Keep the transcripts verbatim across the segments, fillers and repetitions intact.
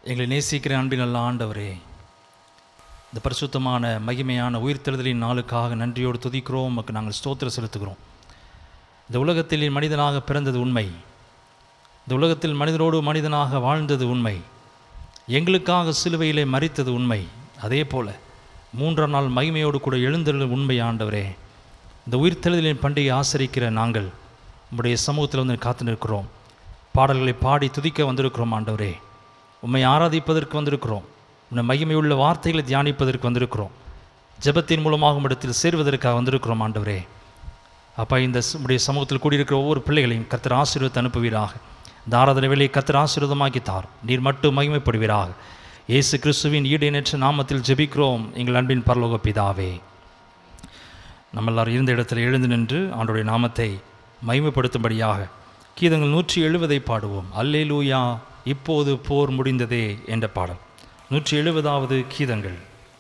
எங்களை நேசிக்கிற அன்பின் நல்ல ஆண்டவரே, இந்த பரிசுத்தமான மகிமையான உயிர்த்தெழுதலின் நாளுக்காக நன்றியோடு துதிக்கிறோம். உமக்கு நாங்கள் ஸ்தோத்திரம் செலுத்துகிறோம். இந்த உலகத்தில் மனிதனாக பிறந்தது உண்மை, இந்த உலகத்தில் மனிதனோடு மனிதனாக வாழ்ந்தது உண்மை, எங்களுக்காக சிலுவையிலே மரித்தது உண்மை. அதே போல் மூன்றாம் நாள் மகிமையோடு கூட எழுந்தது உண்மை. ஆண்டவரே, இந்த உயிர்த்தெழுதலின் பண்டிகை ஆசரிக்கிற நாங்கள் உம்முடைய சமூகத்தில் வந்து காத்து நிற்கிறோம். பாடல்களை பாடி துதிக்க வந்திருக்கிறோம். ஆண்டவரே, உம்மை ஆராதிப்பதற்கு வந்திருக்கிறோம். உன்னை மகிமையுள்ள வார்த்தைகளை தியானிப்பதற்கு வந்திருக்கிறோம். ஜெபத்தின் மூலமாக உம்மிடத்தில் சேர்வதற்காக வந்திருக்கிறோம். ஆண்டவரே அப்பா, இந்த உடைய சமூகத்தில் கூடியிருக்கிற ஒவ்வொரு பிள்ளைகளையும் கர்த்தர் ஆசீர்வாதத்தை அனுப்புவீராக. இந்த ஆராதனை வேலையை கர்த்தர் ஆசீர்வாதமாக்கி தார். நீர் மட்டும் மகிமைப்படுவீராக. இயேசு கிறிஸ்துவின் ஈடேற்ற நாமத்தில் ஜெபிக்கிறோம் எங்கள் அன்பின் பரலோக பிதாவே. நம்ம எல்லாரும் இருந்த இடத்துல எழுந்து நின்று ஆண்டவருடைய நாமத்தை மகிமைப்படுத்தும்படியாக கீதங்கள் நூற்றி எழுபதை பாடுவோம். அல்லேலூயா இப்போது போர் முடிந்ததே என்ற பாடல். நூற்றி எழுபதாவது கீதங்கள்.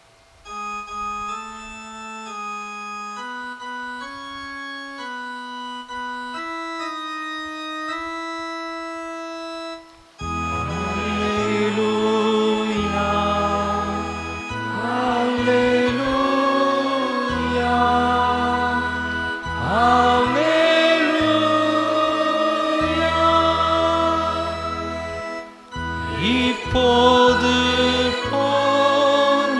இப்போது போர்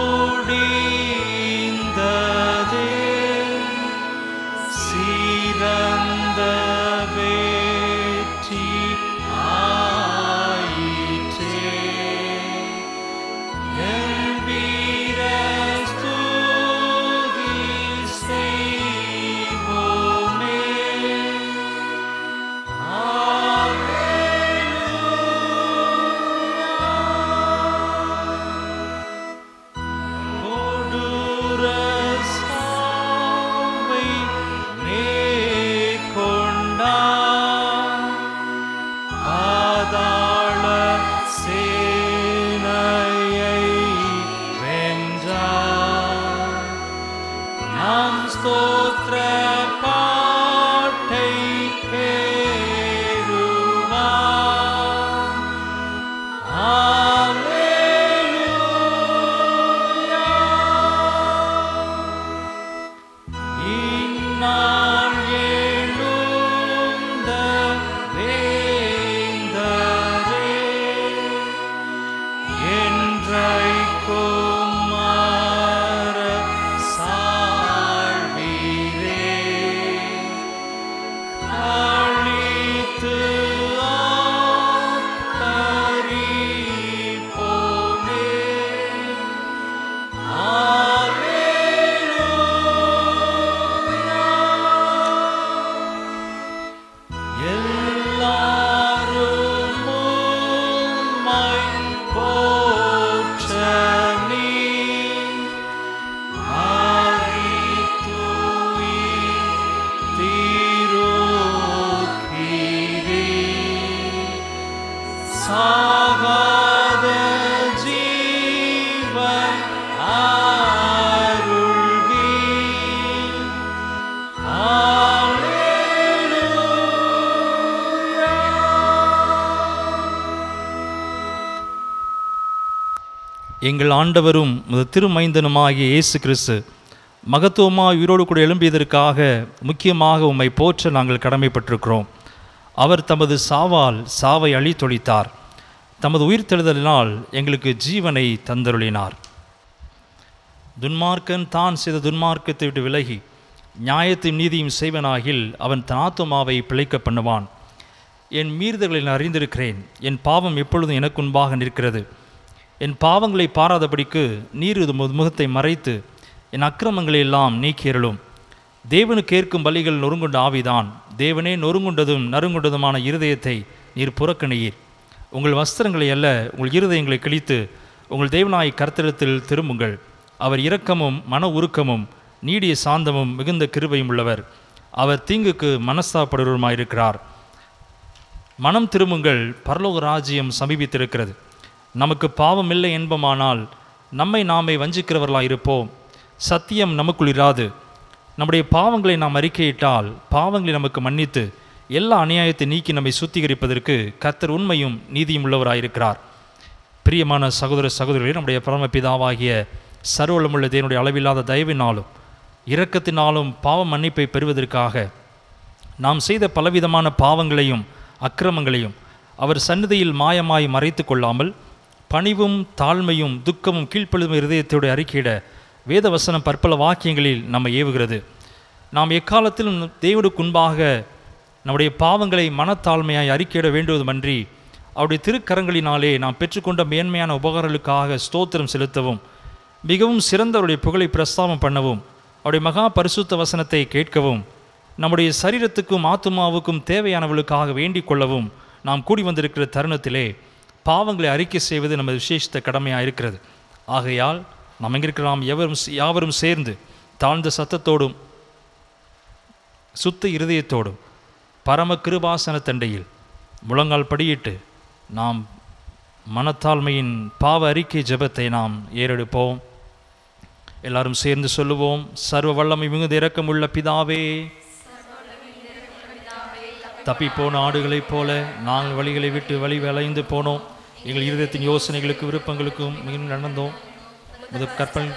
முடிந்ததே, சிறந்த வெற்றி ஆயிற்றே. கம்பீர ஸ்துதி செய்வோமே. எங்கள் ஆண்டவரும் திருமைந்தனுமாகிய இயேசு கிறிஸ்து மகத்துவமாக உயிரோடு கூட எழும்பியதற்காக முக்கியமாக உம்மை போற்ற நாங்கள் கடமைப்பட்டிருக்கிறோம். அவர் தமது சாவால் சாவை அழித்தொழித்தார், தமது உயிர்த்தெழுதலினால் எங்களுக்கு ஜீவனை தந்தருளினார். துன்மார்க்கன் தான் செய்த துன்மார்க்கத்தை விட்டு விலகி நியாயத்தையும் நீதியும் செய்வனாகில் அவன் தன் ஆத்துமாவை பிழைக்க பண்ணுவான். என் மீறுதல்களை நான் அறிந்திருக்கிறேன், என் பாவம் எப்பொழுதும் எனக்கு முன்பாக நிற்கிறது. என் பாவங்களை பாராதபடிக்கு நீர் முகத்தை மறைத்து என் அக்கிரமங்களை எல்லாம் நீக்கியருளும். தேவனுக்கு ஏற்கும் பலிகள் நொறுங்குண்ட ஆவிதான். தேவனே நொறுங்குண்டதும் நறுங்குண்டதுமான இருதயத்தை நீர் புறக்கணியீர். உங்கள் வஸ்திரங்களை அல்ல, உங்கள் இருதயங்களை கிழித்து உங்கள் தேவனாய் கர்த்தரிடத்தில் திரும்புங்கள். அவர் இரக்கமும் மன உருக்கமும் நீடிய சாந்தமும் மிகுந்த கிருபையும் உள்ளவர். அவர் தீங்குக்கு மனஸ்தாபப்படுவருமாயிருக்கிறார். மனம் திரும்புங்கள், பரலோக ராஜ்யம் சமீபித்திருக்கிறது. நமக்கு பாவம் இல்லை என்பமானால் நம்மை நாமே வஞ்சிக்கிறவர்களாக இருப்போம். சத்தியம் நமக்குள் இராது. நம்முடைய பாவங்களை நாம் அறிக்கையிட்டால் பாவங்களை நமக்கு மன்னித்து எல்லா அநியாயத்தை நீக்கி நம்மை சுத்திகரிப்பதற்கு கர்த்தர் உண்மையும் நீதியும் உள்ளவராயிருக்கிறார். பிரியமான சகோதர சகோதரிகளே, நம்முடைய பரமபிதாவாகிய சர்வவல்லமையுள்ள தேவனுடைய அளவில்லாத தயவினாலும் இரக்கத்தினாலும் பாவ மன்னிப்பை பெறுவதற்காக நாம் செய்த பலவிதமான பாவங்களையும் அக்கிரமங்களையும் அவர் சந்நிதியில் மாயமாய் மறைத்து கொள்ளாமல் பணிவும் தாழ்மையும் துக்கமும் கீழ்ப்பழுதும் இருதயத்தோடு அறிக்கையிட வேத வசனம் பற்பல வாக்கியங்களில் நம்மை ஏவுகிறது. நாம் எக்காலத்திலும் தேவனுக்கு முன்பாக நம்முடைய பாவங்களை மனத்தாழ்மையாய் அறிக்கையிட வேண்டுவதுமன்றி அவருடைய திருக்கரங்களினாலே நாம் பெற்றுக்கொண்ட மேன்மையான உபகாரங்களுக்காக ஸ்தோத்திரம் செலுத்தவும் மிகவும் சிறந்தவருடைய புகழை பிரஸ்தாபம் பண்ணவும் அவருடைய மகா பரிசுத்த வசனத்தை கேட்கவும் நம்முடைய சரீரத்துக்கும் ஆத்துமாவுக்கும் தேவையானவர்களுக்காக வேண்டிக் கொள்ளவும் நாம் கூடி வந்திருக்கிற தருணத்திலே பாவங்களை அறிக்கை செய்வது நமது விசேஷித்த கடமையாக இருக்கிறது. ஆகையால் நாம் எங்கிருக்கிறோம் எவரும் யாவரும் சேர்ந்து தாழ்ந்த சத்தத்தோடும் சுத்த இருதயத்தோடும் பரம கிருபாசன தண்டையில் முழங்கால் படியிட்டு நாம் மனத்தாழ்மையின் பாவ அறிக்கை ஜெபத்தை நாம் ஏறெடுப்போம். எல்லாரும் சேர்ந்து சொல்லுவோம். சர்வ வல்லமை மிகுந்த இரக்கமுள்ள பிதாவே, தப்பிப்போன ஆடுகளைப் போல நாங்கள் வழிகளை விட்டு வழி வளைந்து போனோம். எங்கள் இருதயத்தின் யோசனைகளுக்கு விருப்பங்களுக்கும் மிகவும் நடந்தோம். கற்பனை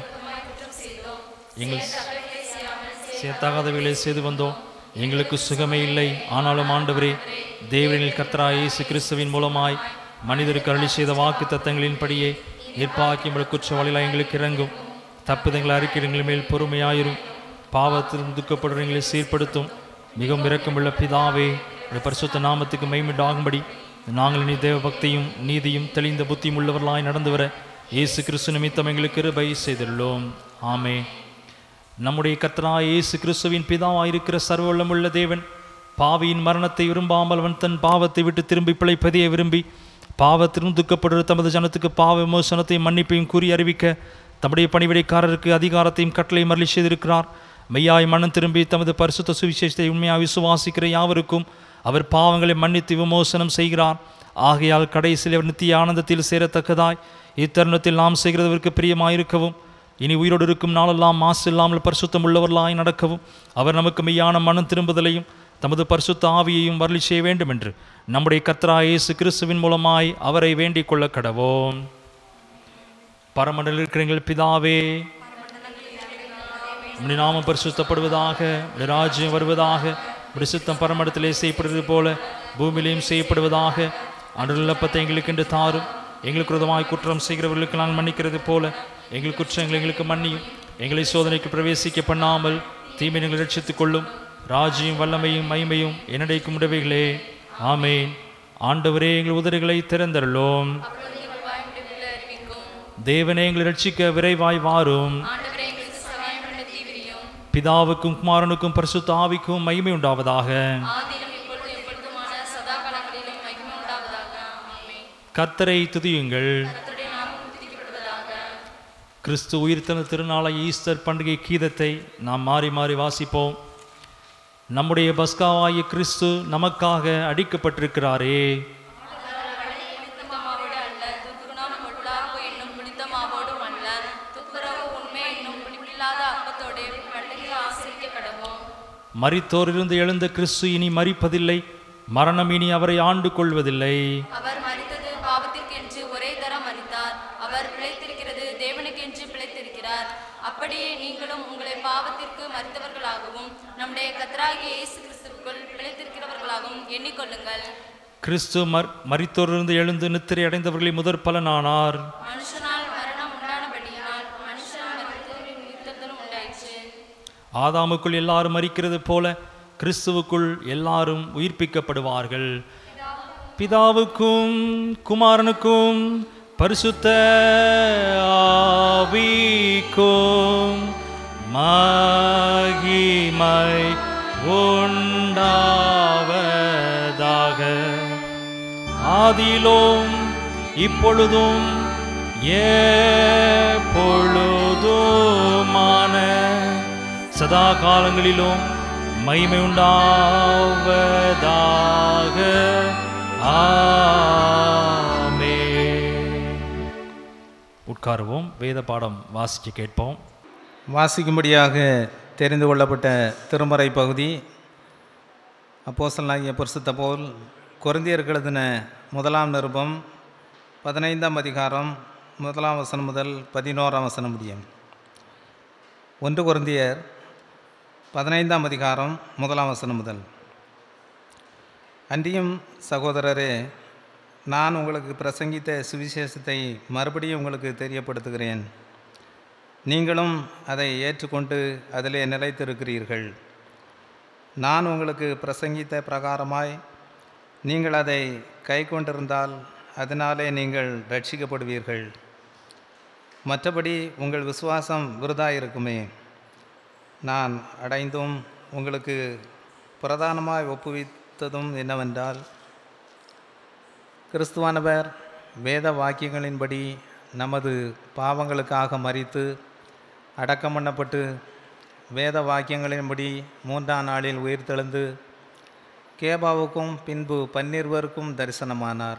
எங்கள் சேர்த்தாகாதவைகளை செய்து வந்தோம். எங்களுக்கு சுகமே இல்லை. ஆனாலும் ஆண்டவரே, தேவனில் கர்த்தராகிய இயேசு கிறிஸ்துவின் மூலமாய் மனிதருக்கு அருளி செய்த வாக்கு தத்தங்களின்படியே நிற்பாக்கி உங்கள் குற்றவாளிகளாக எங்களுக்கு இறங்கும். தப்புதங்களை அறிக்கைகள் மேல் பொறுமையாயிரும். பாவத்திலும் துக்கப்படுறவங்களை சீர்படுத்தும். மிகவும் இரக்கமுள்ள பிதாவே, பரிசுத்த நாமத்துக்கு மகிமையுண்டாகும்படி நாங்கள் நீ தேவ பக்தியும் நீதியும் தெளிந்த புத்தியும் உள்ளவர்களாய் நடந்து வர இயேசு கிறிஸ்து நிமித்தம் எங்களுக்கு கிருபை செய்துள்ளோம். ஆமே. நம்முடைய கர்த்தராகிய இயேசு கிறிஸ்துவின் பிதாவாயிருக்கிற சர்வவல்லமையுள்ள தேவன் பாவியின் மரணத்தை விரும்பாமல் அவன் தன் பாவத்தை விட்டு திரும்பி பிழைப்பதையே விரும்பி பாவத்திலும் துக்கப்படுகிற தமது ஜனத்துக்கு பாவ விமோசனத்தையும் மன்னிப்பையும் கூறி அறிவிக்க தம்முடைய பணிவிடைக்காரருக்கு அதிகாரத்தையும் கட்டளையும் அருளி செய்திருக்கிறார். மெய்யாய் மனம் திரும்பி தமது பரிசுத்த சுவிசேஷத்தை உண்மையாக விசுவாசிக்கிற யாவருக்கும் அவர் பாவங்களை மன்னித்து விமோசனம் செய்கிறார். ஆகையால் கடைசியில் அவர் நித்திய ஆனந்தத்தில் சேரத்தக்கதாய் இத்தருணத்தில் நாம் செய்கிறதற்கு பிரியமாயிருக்கவும் இனி உயிரோடு இருக்கும் நாளெல்லாம் மாசு இல்லாமல் பரிசுத்தம் உள்ளவர்களாய் நடக்கவும் அவர் நமக்கு மெய்யான மனம் திரும்புதலையும் தமது பரிசுத்த ஆவியையும் வரலி செய்ய வேண்டும் என்று நம்முடைய கர்த்தராகிய இயேசு கிறிஸ்துவின் மூலமாய் அவரை வேண்டிக் கொள்ள கடவோம். பரமண்டலில் இருக்கிற எங்கள் பிதாவே, உம்முடைய நாமம் பரிசுத்தப்படுவதாக, உம்முடைய ராஜ்யம் வருவதாக, உம்முடைய சித்தம் பரமண்டத்திலே செய்யப்படுவது போல பூமியிலையும் செய்யப்படுவதாக. அன்றுள்ள அப்பத்தை எங்களுக்கு என்று தாரும். எங்களுக்கு விரோதமாய் குற்றம் செய்கிறவர்களுக்கு நான் மன்னிக்கிறது போல எங்கள் குற்றங்களை எங்களுக்கு மன்னியும். எங்களை சோதனைக்கு பிரவேசிக்க பண்ணாமல் தீமை எங்களை ரட்சித்துக் கொள்ளும். ராஜ்யம் வல்லமையும் மகிமையும் என்னடைக்கும் உடைமைகளே. ஆமேன். ஆண்டவரே, எங்கள் உதடுகளை திறந்தருளும். தேவனே, எங்களை ரட்சிக்க விரைவாய் வாரும். பிதாவுக்கும் குமாரனுக்கும் பரிசுத்த ஆவிக்கும் மகிமை உண்டாவதாக. கர்த்தரை துதியுங்கள். கிறிஸ்து உயிர்த்தெழுந்த திருநாளை ஈஸ்டர் பண்டிகை கீதத்தை நாம் மாறி மாறி வாசிப்போம். நம்முடைய பஸ்காவாகிய கிறிஸ்து நமக்காக அடிக்கப்பட்டிருக்கிறாரே. மரித்தோரிலிருந்து எழுந்த கிறிஸ்து இனி மரிப்பதில்லை. மரணம் இனி அவரை ஆண்டு கொள்வதில்லை. அவர் மரித்தது பாவத்திற்கென்று ஒரே தரம் மரித்தார். அவர் பிழைத்திருக்கிறது தேவனுக்கென்று பிழைத்திருக்கிறார். அப்படியே நீங்களும் உங்களை பாவத்திற்கு மரித்தவர்களாகவும் நம்முடைய கர்த்தராகிய இயேசு கிறிஸ்துவுக்குள் பிழைத்திருக்கிறவர்களாகவும் எண்ணிக்கொள்ளுங்கள். கிறிஸ்து மரித்தோரிலிருந்து எழுந்து நித்திரை அடைந்தவர்களை முதற் பலனானார். மனுஷனால் மரணம் உண்டானபடியால் மனுஷன் மரித்தோரின் உயிர்த்தெழுதலும் உண்டாயிற்று. ஆதாமுக்குள் எல்லாரும் மரிக்கிறது போல கிறிஸ்துவுக்குள் எல்லாரும் உயிர்ப்பிக்கப்படுவார்கள். பிதாவுக்கும் குமாரனுக்கும் பரிசுத்த ஆவிக்கும் மகிமை உண்டாவதாக. ஆதியிலும் இப்பொழுதும் எப்பொழுதுமான சதா காலங்களிலும் மகிமை உண்டாவதாக. ஆமென். உட்காருவோம். வேத பாடம் வாசித்து கேட்போம். வாசிக்கும்படியாக தெரிந்து கொள்ளப்பட்ட திருமறை பகுதி அப்போஸ்தலனாகிய பரிசுத்த பவுல் கொரிந்தியருக்கு எழுதின முதலாம் நிருபம் பதினைந்தாம் அதிகாரம் முதலாம் வசனம் முதல் பதினோராம் வசனம் முடியும். ஒன்று கொரிந்தியர் பதினைந்தாம் அதிகாரம் முதலாம் வசனம் முதல். அன்றியும் சகோதரரே, நான் உங்களுக்கு பிரசங்கித்த சுவிசேஷத்தை மறுபடியும் உங்களுக்கு தெரியப்படுத்துகிறேன். நீங்களும் அதை ஏற்றுக்கொண்டு அதிலே நிலைத்திருக்கிறீர்கள். நான் உங்களுக்கு பிரசங்கித்த பிரகாரமாய் நீங்கள் அதை கை கொண்டிருந்தால் அதனாலே நீங்கள் ரட்சிக்கப்படுவீர்கள். மற்றபடி உங்கள் விசுவாசம் விருதாயிருக்குமே. நான் அடைந்தும் உங்களுக்கு பிரதானமாய் ஒப்புவித்ததும் என்னவென்றால், கிறிஸ்துவானவர் வேத வாக்கியங்களின்படி நமது பாவங்களுக்காக மரித்து அடக்கம் பண்ணப்பட்டு வேத வாக்கியங்களின்படி மூன்றாம் நாளில் உயிர்த்தெழுந்து கேபாவுக்கும் பின்பு பன்னிருவருக்கும் தரிசனமானார்.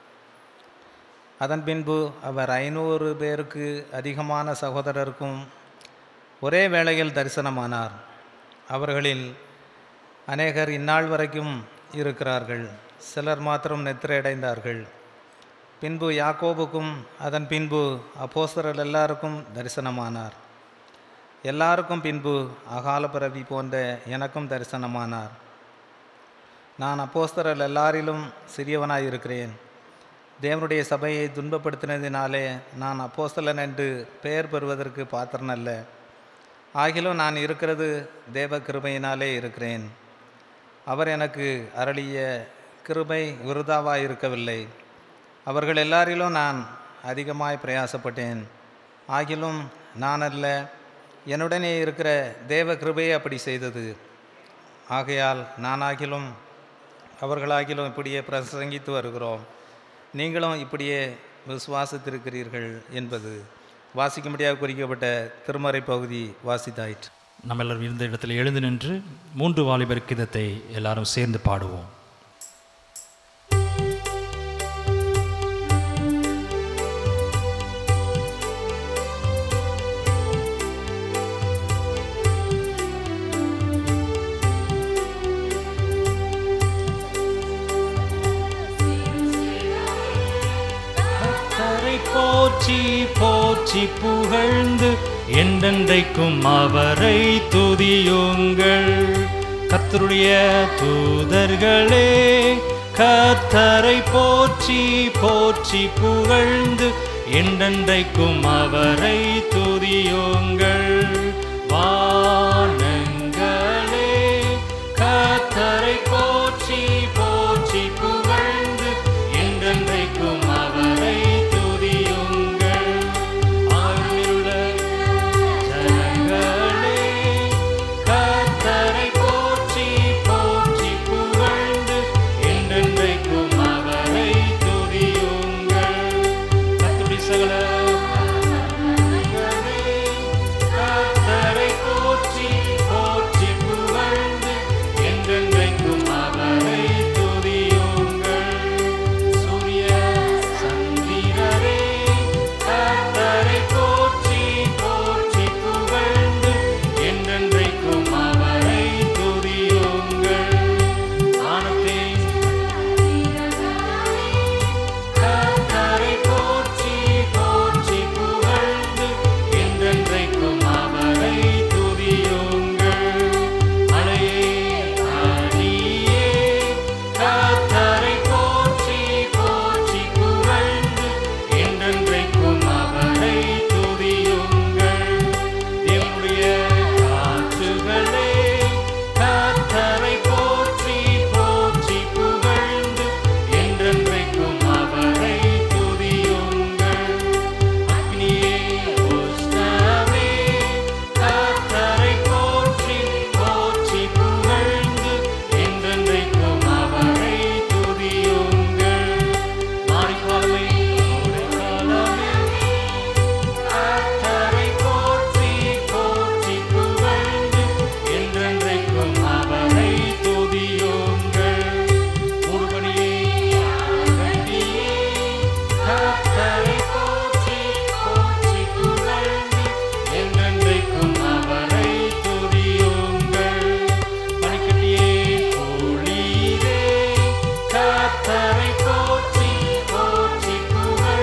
அதன் பின்பு அவர் ஐநூறு பேருக்கு அதிகமான சகோதரருக்கும் ஒரே வேளையில் தரிசனமானார். அவர்களில் அநேகர் இந்நாள் வரைக்கும் இருக்கிறார்கள், சிலர் மாத்திரம் நித்திரையடைந்தார்கள். பின்பு யாக்கோபுக்கும் அதன் பின்பு அப்போஸ்தலர் எல்லாருக்கும் தரிசனமானார். எல்லாருக்கும் பின்பு அகால பிறவி போன்ற எனக்கும் தரிசனமானார். நான் அப்போஸ்தலர் எல்லாரிலும் சிறியவனாய் இருக்கிறேன். தேவனுடைய சபையை துன்பப்படுத்தினதினாலே நான் அப்போஸ்தலன் என்று பெயர் பெறுவதற்கு பாத்திரனல்ல. ஆகிலும் நான் இருக்கிறது தேவ கிருபையினாலே இருக்கிறேன். அவர் எனக்கு அருளிய கிருபை விருதாவாய் இருக்கவில்லை. அவர்கள் எல்லாரிலும் நான் அதிகமாய் பிரயாசப்பட்டேன். ஆகிலும் நான் அல்ல, என்னுடனே இருக்கிற தேவ கிருபையே அப்படி செய்தது. ஆகையால் நானாகிலும் அவர்களாகிலும் இப்படியே பிரசங்கித்து வருகிறோம். நீங்களும் இப்படியே விசுவாசித்திருக்கிறீர்கள் என்பது வாசிக்கும்படியாக குறிக்கப்பட்ட திருமறை பகுதி வாசித்தாயிற்று. நம்ம எல்லாரும் இருந்த இடத்துல எழுந்து நின்று மூன்று வாலிபர் கீதத்தை எல்லாரும் சேர்ந்து பாடுவோம். போற்றி போற்றி புகழ்ந்து என்றென்றைக்கும் அவரை துதியுங்கள். கர்த்தருடைய தூதர்களே, கர்த்தரை போற்றி போற்றி புகழ்ந்து என்றென்றைக்கும் அவரை துதியுங்கள். வானங்களே, கர்த்தரை போற்றி போற்றி புகழ்ந்து என்றென்றைக்கும் அவரை கர்த்தரை போற்றி போற்றி புகழ்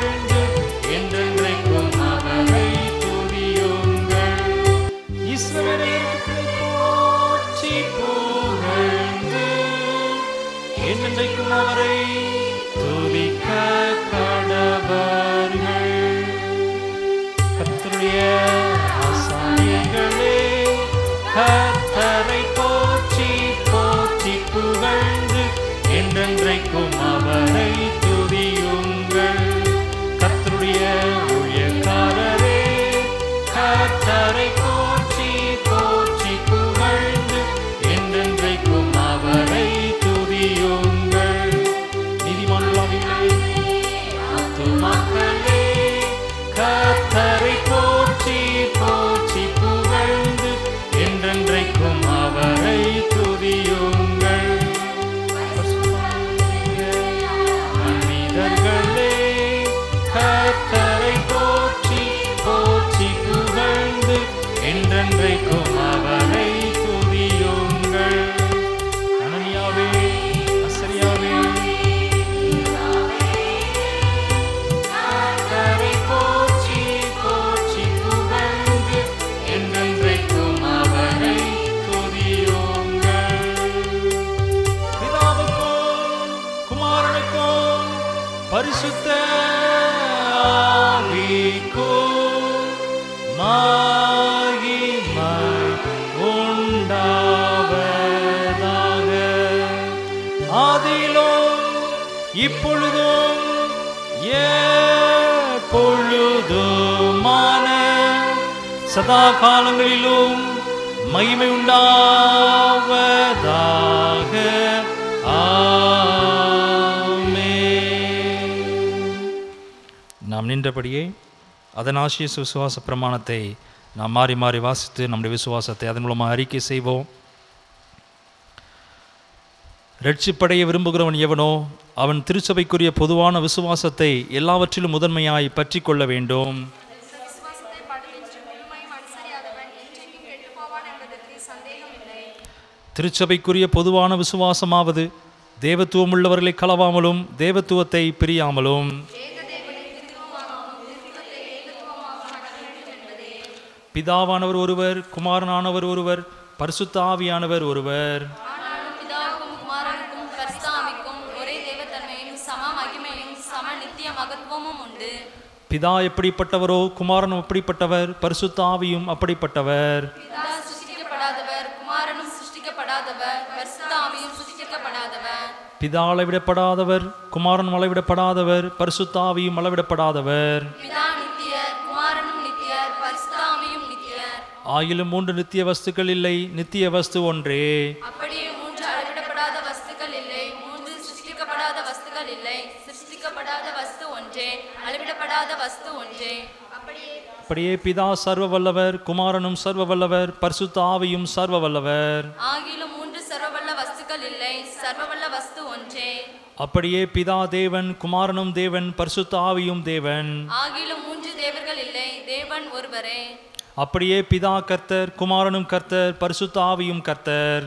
ஆவிக்கும் மகிமை உண்டாவதாக. ஆதியிலும் இப்பொழுதும் எப்பொழுதுமான சதா காலங்களிலும் மகிமை உண்டாவதாக. ஆமென். நாம் நின்றபடியே அதனாசிய விசுவாச பிரமாணத்தை நாம் மாறி மாறி வாசித்து நம்முடைய விசுவாசத்தை அதன் மூலமாக அறிக்கை செய்வோம். ரட்சிப்படைய விரும்புகிறவன் எவனோ அவன் திருச்சபைக்குரிய பொதுவான விசுவாசத்தை எல்லாவற்றிலும் முதன்மையாய் பற்றி கொள்ள வேண்டும். திருச்சபைக்குரிய பொதுவான விசுவாசமாவது தேவத்துவம் உள்ளவர்களை களவாமலும் தேவத்துவத்தை பிரியாமலும் பிதாவானவர் ஒருவர், குமாரனானவர் ஒருவர், பரிசுத்த ஆவியானவர் ஒருவர். பிதா எப்படிப்பட்டவரோ குமாரனும் அப்படிப்பட்டவர், பரிசுத்த ஆவியும் அப்படிப்பட்டவர். பிதா அளவிடப்படாதவர், குமாரன் அளவிடப்படாதவர், பரிசுத்த ஆவியும் அளவிடப்படாதவர். ஆயிலும் மூன்று நித்திய வஸ்துக்கள் இல்லை, நித்திய வஸ்து ஒன்றே. அப்படியே பிதா சர்வ வல்லவர், குமாரனும் சர்வ வல்லவர், பரிசுத்த ஆவியும் சர்வ வல்லவர். அப்படியே பிதா தேவன், குமாரனும் தேவன், பரிசுத்த ஆவியும் தேவன். அப்படியே பிதா கர்த்தர், குமாரனும் கர்த்தர், பரிசுத்த ஆவியும் கர்த்தர்.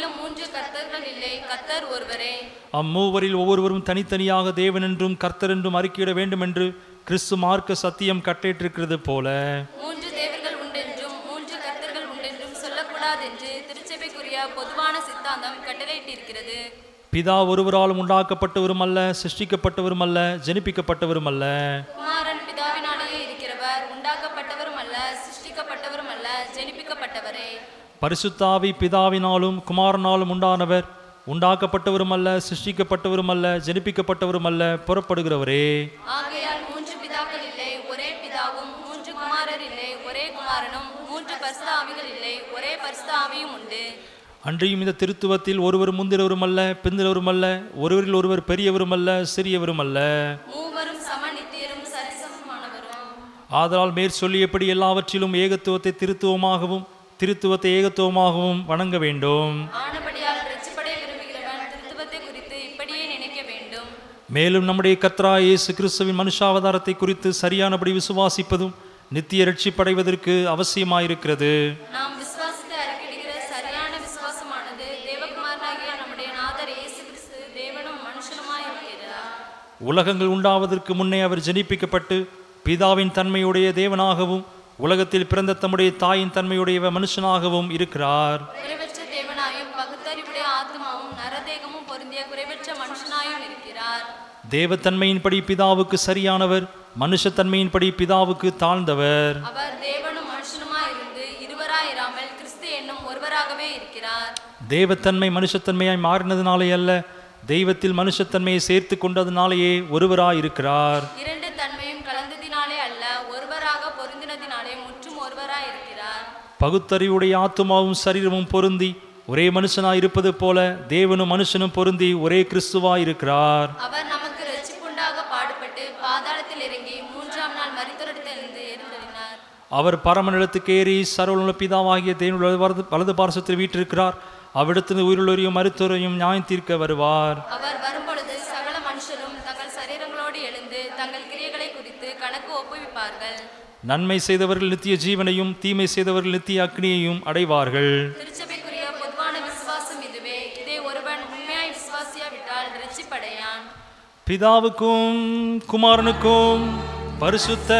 அம்மூவரில் ஒவ்வொருவரும் தனித்தனியாக தேவன் என்றும் கர்த்தர் என்றும் அறிக்கையிட வேண்டும் என்று கிறிஸ்து மார்க்க சத்தியம் கட்டளையிட்டிருக்கிறது போல மூன்று தேவர்கள் உண்டென்றும் மூன்று கர்த்தர்கள் உண்டென்றும் சொல்லக்கூடாது என்று திருச்சபைக்குரிய பொதுவான சித்தாந்தம் கட்டளையிட்டிருக்கிறது. பிதா ஒருவராலும் உண்டாக்கப்பட்டவரும் அல்ல, சிருஷ்டிக்கப்பட்டவரும் அல்ல, ஜனிப்பிக்கப்பட்டவரும் அல்ல. குமாரன் பிதாவினாலேயே இருக்கிறவர், உண்டாக்கப்பட்டவரும் அல்ல, சிருஷ்டிக்கப்பட்டவரும் அல்ல, ஜனிப்பிக்கப்பட்டவரே. பரிசுத்த ஆவி பிதாவினாலும் குமாரனாலும் உண்டானவர், உண்டாக்கப்பட்டவரும் அல்ல, சிருஷ்டிக்கப்பட்டவரும் அல்ல, ஜனிப்பிக்கப்பட்டவரும் அல்ல, புறப்படுகிறவரே. ஆகையால் மூன்று பிதாக்கள் இல்லை, ஒரே பிதாவும், மூன்று குமாரர் இல்லை, ஒரே குமாரனும், மூன்று பரிசுத்த ஆவிகள் இல்லை, ஒரே பரிசுத்த ஆவியும் உண்டு. அன்றியும் இந்த திருத்துவத்தில் ஒருவர் முந்திரவரும் அல்ல, பிந்திரவரும் அல்ல, ஒருவரில் ஒருவர் பெரியவரும் அல்ல, சிறியவரும் அல்ல, மூவரும் சம நித்தியரும் சரிசமமானவரும். ஆதலால் மேற் சொல்லியபடி எல்லாவற்றிலும் ஏகத்துவத்தை திருத்துவமாகவும் திருத்துவத்தை ஏகத்துவமாகவும் வணங்க வேண்டும். ஆனபடியால் ரட்சிப்படைய விரும்புகிறவன் திருத்துவத்தை குறித்து இப்படியே நினைக்க வேண்டும். மேலும் நம்முடைய கர்த்தராகிய இயேசு கிறிஸ்துவின் மனுஷாவதாரத்தை குறித்து சரியானபடி விசுவாசிப்பதும் நித்திய ரட்சிப்படைவதற்கு அவசியமாயிருக்கிறது. நாம் விசுவாசத்தை அறிக்கையிடுகிற சரியான விசுவாசமானது தேவகுமாரனாகிய நம்முடைய நாதர் இயேசு கிறிஸ்து தேவனும் மனுஷனுமாய் இருக்கிறார். உலகங்கள் உண்டாவதற்கு முன்னே அவர் ஜனிப்பிக்கப்பட்டு பிதாவின் தன்மையுடைய தேவனாகவும் உலகத்தில் பிறந்த தம்முடைய தாயின் தன்மையுடைய மனுஷனாகவும் இருக்கிறார். குறைவற்ற தேவனாயும் பகுத்தறிவுடைய ஆத்மாவும் நரதேகமும் பொருந்திய குறைவற்ற மனுஷனாயும் இருக்கிறார். தேவத்தன்மையின்படி பிதாவுக்கு சரியானவர், மனுஷத்தன்மையின்படி பிதாவுக்கு தாழ்ந்தவர். அவர் தேவனும் மனுஷனுமாய் இருந்து இருவராயிராமல் கிறிஸ்து என்னும் ஒருவராகவே இருக்கிறார். தேவத்தன்மை மனுஷத்தன்மையாய் மாறினதுனாலே அல்ல, தெய்வத்தில் மனுஷத்தன்மையை சேர்த்து கொண்டதுனாலேயே ஒருவராய் இருக்கிறார். இரண்டு தன்மையும் கலந்ததினாலே அல்ல, ஒருவராக பொருந்தினதினாலே முற்றும் ஒருவராய் இருக்கிறார். பகுத்தறிவுடைய ஆத்துமாவும் சரீரமும் பொருந்தி ஒரே மனுஷனாய் இருப்பது போல தேவனும் மனுஷனும் பொருந்தி ஒரே கிறிஸ்துவாய் இருக்கிறார். அவர் நமக்கு ரட்சிப்புண்டாக பாடுபட்டு பாதாளத்தில் இறங்கி மூன்றாம் நாள் மரித்தோரிடத்திலிருந்து எழுந்தருளினார். அவர் பரமனிடத்துக்கு ஏறி சர்வலுள்ள பிதாவாகிய தேவனுடைய வலது வலது பார்சத்தில் வீற்றிருக்கிறார். அவ்விடத்திலிருந்து உயிருள்ளோரையும் மரித்தோரையும் நியாயம் தீர்க்க வருவார். அவர் வரும்பொழுது சகல மனுஷரும் தங்கள் சரீரங்களோடு எழுந்து தங்கள் கிரியைகளை குறித்து கணக்கு ஒப்புவிப்பார்கள். நன்மை செய்தவர்கள் நித்திய ஜீவனையும் தீமை செய்தவர்கள் நித்திய அக்னியையும் அடைவார்கள். திருச்சபைக்குரிய பொதுவான விசுவாசம் இதுவே. இதை ஒருவன் உண்மையாய் விசுவாசியாவிட்டால் ரட்சிப்படையான். பிதாவுக்கும் குமாரனுக்கும் பரிசுத்த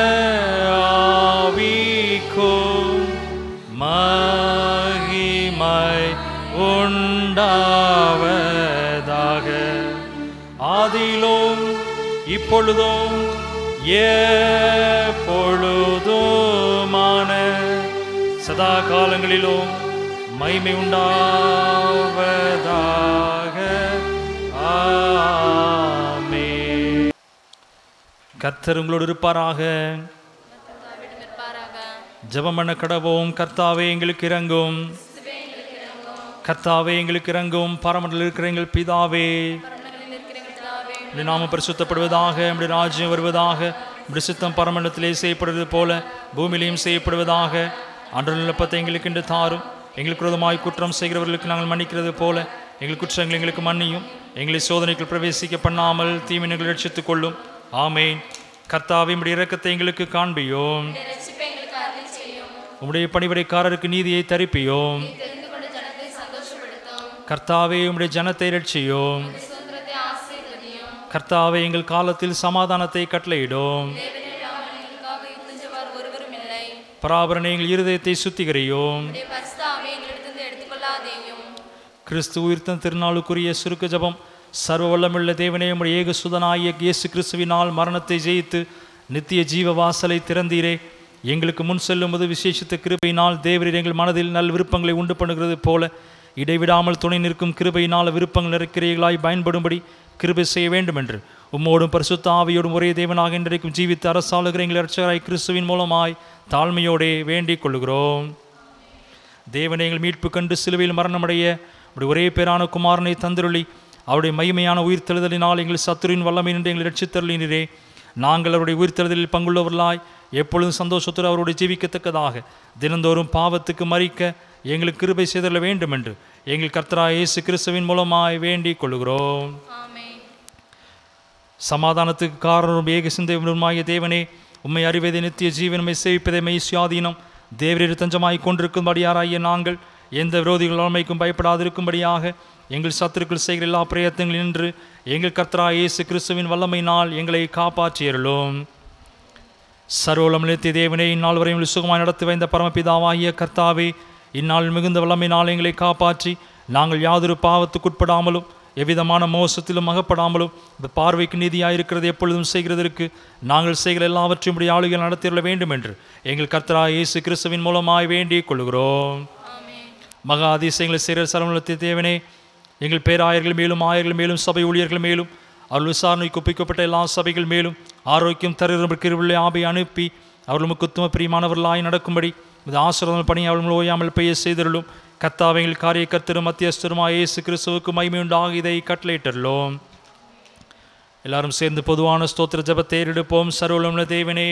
ஆவிக்கும் மகிமை உண்டாவதாக. ஆதியிலும் இப்பொழுதும் எப்பொழுதுமான சதா காலங்களிலும் மகிமை உண்டாவதாக. ஆமென். கர்த்தர் உங்களோடு இருப்பாராக. ஜெபம் பண்ண கடவோம். கர்த்தாவே எங்களுக்கு இரங்கும். கர்த்தாவே எங்களுக்கு இரங்கும். பரமண்டலில் இருக்கிற எங்கள் பிதாவே, நாம பரிசுத்தப்படுவதாக. நம்முடைய ராஜ்யம் வருவதாக. நம்முடைய சித்தம் பரமண்டலத்திலே செய்யப்படுவது போல பூமியிலையும் செய்யப்படுவதாக. அன்று நிலப்பத்தை எங்களுக்கு இன்று தாரும். எங்களுக்கு விரோதமாய் குற்றம் செய்கிறவர்களுக்கு நாங்கள் மன்னிக்கிறது போல எங்கள் குற்றங்கள் எங்களுக்கு மன்னியும். எங்களை சோதனைக்குள் பிரவேசிக்க பண்ணாமல் தீமைகளை ரட்சித்துக் கொள்ளும். ஆமென். கர்த்தாவே உம்முடைய இரக்கத்தை எங்களுக்கு காண்பியோம். உம்முடைய பணிவிடைக்காரருக்கு நீதியை தரிப்பியோம். கர்த்தாவே உம்முடைய ஜனத்தை ரட்சியோம். கர்த்தாவே எங்கள் காலத்தில் சமாதானத்தை கட்டளையிடும். பராபரனை எங்கள் இருதயத்தை சுத்திகரியோம். கிறிஸ்து உயிர்த்த திருநாளுக்குரிய சுருக்க ஜபம். சர்வ வல்லமுள்ள தேவனே, உம்முடைய ஏக சுதனாகிய இயேசு கிறிஸ்துவினால் மரணத்தை ஜெயித்து நித்திய ஜீவ வாசலை திறந்தீரே. எங்களுக்கு முன் செல்லும் போது விசேஷித்த கிருபையினால் தேவரீர் எங்கள் மனதில் நல் விருப்பங்களை உண்டு பண்ணுகிறது போல இடைவிடாமல் துணை நிற்கும் கிருபையினால் விருப்பங்கள் நிறைக்கிறீர்களாய் பயன்படும்படி கிருபை செய்ய வேண்டும் என்று உம்மோடும் பரிசுத்த ஆவியோடும் ஒரே தேவனாக இன்றைக்கும் ஜீவித்து அரசாளுகிற எங்கள் இரட்சகராய் கிறிஸ்துவின் மூலமாய் தாழ்மையோடே வேண்டிக் கொள்கிறோம். தேவனை எங்கள் மீட்பு கண்டு சிலுவையில் மரணமடைய அப்படி ஒரே பேரான குமாரனை தந்திருளி அவருடைய மகிமையான உயிர்த்தெழுதலினால் எங்கள் சத்துருவின் வல்லமை நின்று எங்களை ரட்சித்தருளினரே. நாங்கள் அவருடைய உயிர்த்தெழுதலில் பங்குள்ளவர்களாய் எப்பொழுதும் சந்தோஷத்தோடு அவருடைய ஜீவிக்கத்தக்கதாக தினந்தோறும் பாவத்துக்கு மறிக்க எங்களுக்கு கிருபை செய்தருள வேண்டும் என்று எங்கள் கர்த்தராகிய இயேசு கிறிஸ்துவின் மூலமாய் வேண்டிக் கொள்கிறோம். சமாதானத்துக்கு காரணம் ஏக சிந்தையுமாகிய தேவனே, உம்மை அறிவதை நித்திய ஜீவனமை சேவிப்பதை மெய் சுயாதீனம் தேவரீர் தஞ்சமாய் கொண்டிருக்கும்படியாராகிய நாங்கள் எந்த விரோதிகள் ஆண்மைக்கும் பயப்படாதிருக்கும்படியாக எங்கள் சத்துருக்கள் செய்கிற எல்லா பிரயத்தங்கள் நின்று எங்கள் கர்த்தராகிய இயேசு கிறிஸ்துவின் வல்லமையினால் எங்களை காப்பாற்றியருளும். சர்வவல்லமை நித்திய தேவனே, இந்நாள் வரையும் சுகமாய் நடத்தி வைந்த பரமபிதாவாகிய கர்த்தாவே, இந்நாள் மிகுந்த வல்லமையினால் எங்களை காப்பாற்றி நாங்கள் யாதொரு பாவத்துக்குட்படாமலும் எவ்விதமான மோசத்திலும் அகப்படாமலும் இந்த பார்வைக்கு நீதியாயிருக்கிறது எப்பொழுதும் செய்கிறதற்கு நாங்கள் செய்கிற எல்லாவற்றையும் உடைய ஆளுகைகள் நடத்திட வேண்டும் என்று எங்கள் கர்த்தராகிய இயேசு கிறிஸ்துவின் மூலமாய் வேண்டிக் கொள்கிறோம். மகா அதிசயங்களை செய்கிற சர்வவல்லமை தேவனே, எங்கள் பேராயர்கள் மேலும் ஆயர்கள் மேலும் சபை ஊழியர்கள் மேலும் அவர்கள் விசாரணைக்கு ஒப்பிக்கப்பட்ட எல்லா சபைகள் மேலும் ஆரோக்கியம் தருகிற ஆபை அனுப்பி அவர்கள் முக்குத்துவ பிரியமானவர்களாய் நடக்கும்படி இந்த ஆசீர்வாத பணி அவர்கள் ஓயாமல் பெய்ய செய்தருளும். கர்த்தாவே, எங்கள் காரிய கர்த்தரும் மத்தியஸ்தருமாய் இயேசு கிறிஸ்துவுக்கு மகிமையுண்டாக இதை கட்டளையிட்டருளும். எல்லாரும் சேர்ந்து பொதுவான ஸ்தோத்திர ஜெபத்தை ஏறெடுப்போம். சர்வவல்லமையுள்ள தேவனே,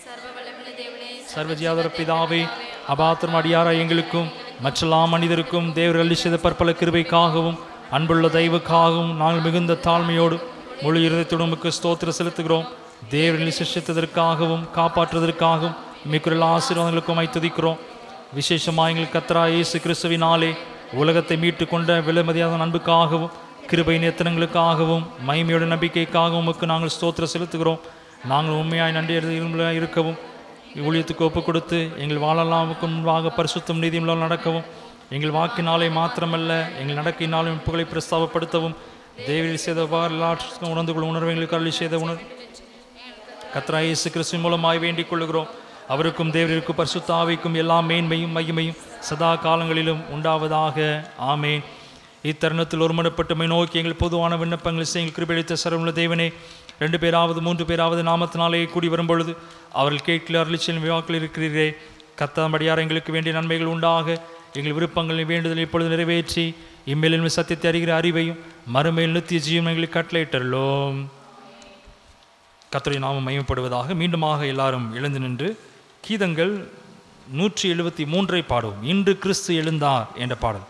சர்வஜீவ பிதாவே, அபாத்திரம் அடியாராய் எங்களுக்கும் மற்றெல்லா மனிதருக்கும் தேவர் அள்ளி செய்த பற்பல கிருபைக்காகவும் அன்புள்ள தெய்வுக்காகவும் நாங்கள் மிகுந்த தாழ்மையோடு முழு இருதயத்தோடு உமக்கு ஸ்தோத்திர செலுத்துகிறோம். தேவரில் சிருஷ்டித்ததற்காகவும் காப்பாற்றுவதற்காகவும் மிக்குள்ள ஆசீர்வாதங்களுக்கும் துதிக்கிறோம். விசேஷமாக எங்கள் கர்த்தராகிய இயேசு கிறிஸ்துவினாலே உலகத்தை மீட்டு கொண்ட விலைமதியாத அன்புக்காகவும் கிருபை நேத்தனங்களுக்காகவும் மகிமையோட நம்பிக்கைக்காகவும் உமக்கு நாங்கள் ஸ்தோத்திர செலுத்துகிறோம். நாங்கள் உண்மையாய் நன்றி இருக்கவும் ஊழியத்துக்கு ஒப்பு கொடுத்து எங்கள் வாழலாமுக்கு முன்பாக பரிசுத்தம் நீதியுள்ள நடக்கவும் எங்கள் வாக்கினாலே மாத்திரமல்ல எங்கள் நடக்கையினாலும் புகழை பிரஸ்தாபப்படுத்தவும் தேவரில் செய்த எல்லாற்றுக்கும் உணர்ந்து கொள்ளும் உணர்வு எங்களுக்கு அருளி செய்த உணர் கர்த்தராகிய இயேசு கிறிஸ்துவின் மூலமாய் வேண்டிக் கொள்கிறோம். அவருக்கும் தேவரிற்கும் பரிசுத்த ஆவிக்கும் எல்லா மேன்மையும் மகிமையும் சதா காலங்களிலும் உண்டாவதாக. ஆமேன். இத்தருணத்தில் ஒருமனப்பட்டுமை நோக்கி எங்கள் பொதுவான விண்ணப்பங்கள் எங்கள் கிருபையளித்த சர்வமுள்ள தேவனே, ரெண்டு பேராவது மூன்று பேராவது நாமத்தினாலே கூடி வரும்பொழுது அவர்கள் கேட்கல அருளிச்சல் விவாக்கள் இருக்கிறீரே. கர்த்தபடியார் எங்களுக்கு வேண்டிய நன்மைகள் உண்டாக எங்கள் விருப்பங்களின் வேண்டுதல் இப்பொழுது நிறைவேற்றி இம்மேலின் சத்தியத்தை அறிகிற அறிவையும் மறுமையில் நித்திய ஜீவன் எங்களுக்கு கட்டளையிட்டருளோம். கர்த்தருடைய நாமம் மகிமைப்படுவதாக. மீண்டுமாக எல்லாரும் எழுந்து நின்று கீதங்கள் நூற்றி எழுபத்தி மூன்றை பாடுவோம். இன்று கிறிஸ்து எழுந்தார் என்ற பாடல்.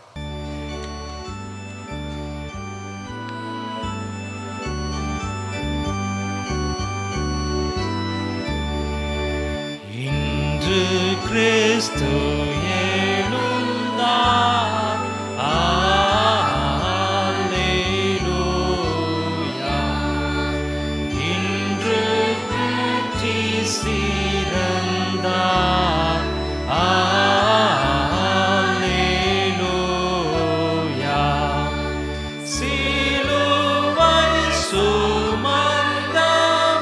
இன்று கிறிஸ்து எழுந்தார், அல்லேலூயா. இன்று வெற்றி சிறந்தார், அல்லேலூயா. சிலுவை சுமந்தார்,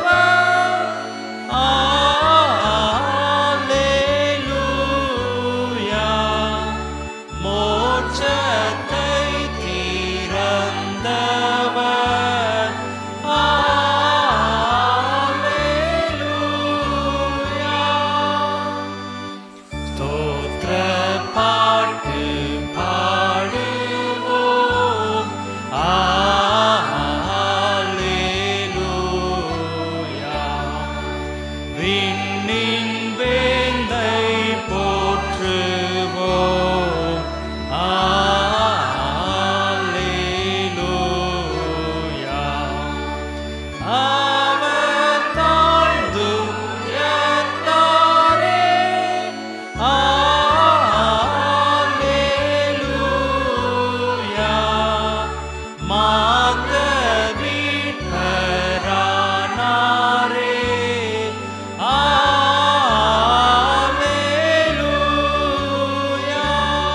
விண்ணின் வேந்தை போற்றுவோம். அல்லேலூயா. அவர் தாழ்ந்து உயர்ந்தாரே. அல்லேலூயா. மாந்த மீட்பரானாரே. அல்லேலூயா.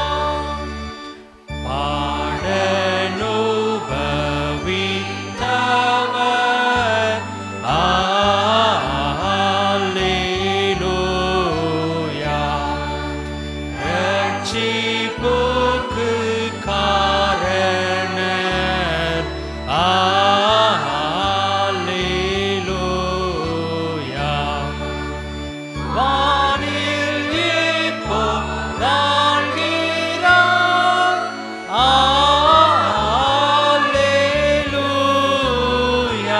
பாடனுபவித்தவர். அல்லேலூயா. ரட்சிப்புக்கு காரணர். அல்லேலூயா. வானில் இப்போ வாழ்கிறார். அல்லேலூயா.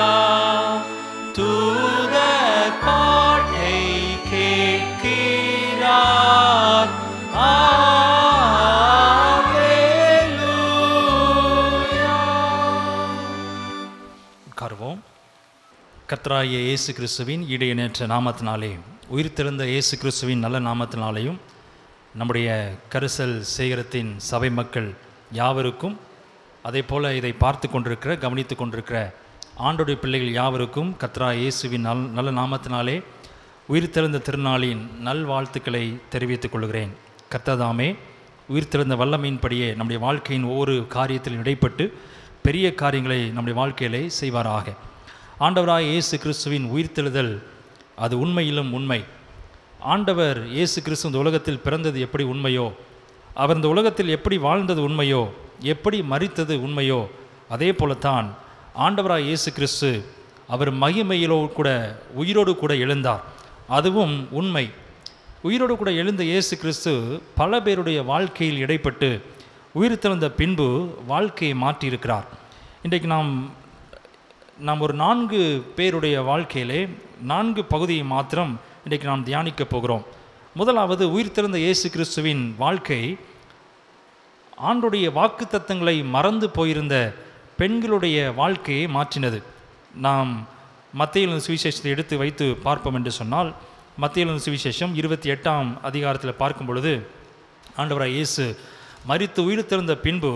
தூதர் பாட்டை கேட்கிறார். அல்லேலூயா. உட்காருவோம். கர்த்தராகிய இயேசு கிறிஸ்துவின் ஈடையற்ற நாமத்தினாலே, உயிர்த்தெழுந்த இயேசு கிறிஸ்துவின் நல்ல நாமத்தினாலேயும், நம்முடைய கரிசல் சேகரத்தின் சபை மக்கள் யாவருக்கும், அதே போல் இதை பார்த்து கொண்டிருக்கிற கவனித்து கொண்டிருக்கிற ஆண்டோடைய பிள்ளைகள் யாவருக்கும் கர்த்தராகிய இயேசுவின் நல் நல்ல நாமத்தினாலே உயிர்த்தெழுந்த திருநாளின் நல்வாழ்த்துக்களை தெரிவித்துக் கொள்கிறேன். கர்த்ததாமே உயிர்த்தெழுந்த வல்லமையின்படியே நம்முடைய வாழ்க்கையின் ஒவ்வொரு காரியத்திலும் இடைப்பட்டு பெரிய காரியங்களை நம்முடைய வாழ்க்கையிலே செய்வாராக. ஆண்டவராய் இயேசு கிறிஸ்துவின் உயிர்த்தெழுதல் அது உண்மையிலும் உண்மை. ஆண்டவர் இயேசு கிறிஸ்து இந்த உலகத்தில் பிறந்தது எப்படி உண்மையோ, அவர் இந்த உலகத்தில் எப்படி வாழ்ந்தது உண்மையோ, எப்படி மரித்தது உண்மையோ, அதே போலத்தான் ஆண்டவராய் இயேசு கிறிஸ்து அவர் மகிமையிலோ கூட உயிரோடு கூட எழுந்தார். அதுவும் உண்மை. உயிரோடு கூட எழுந்த இயேசு கிறிஸ்து பல பேருடைய வாழ்க்கையில் இடைப்பட்டு உயிர்த்தெழுந்த பின்பு வாழ்க்கையை மாற்றியிருக்கிறார். இன்றைக்கு நாம் நாம் ஒரு நான்கு பேருடைய வாழ்க்கையிலே நான்கு பகுதியை மாத்திரம் இன்றைக்கு நாம் தியானிக்க போகிறோம். முதலாவது, உயிர்த்தெழுந்த இயேசு கிறிஸ்துவின் வாழ்க்கை ஆண்டுடைய வாக்குத்தத்தங்களை மறந்து போயிருந்த பெண்களுடைய வாழ்க்கையை மாற்றினது. நாம் மத்தேயு சுவிசேஷத்தை எடுத்து வைத்து பார்ப்போம் என்று சொன்னால், மத்தேயு சுவிசேஷம் இருபத்தி எட்டாம் அதிகாரத்தில் பார்க்கும் பொழுது, ஆண்டவராய் இயேசு மரித்து உயிர்த்தெழுந்த பின்பு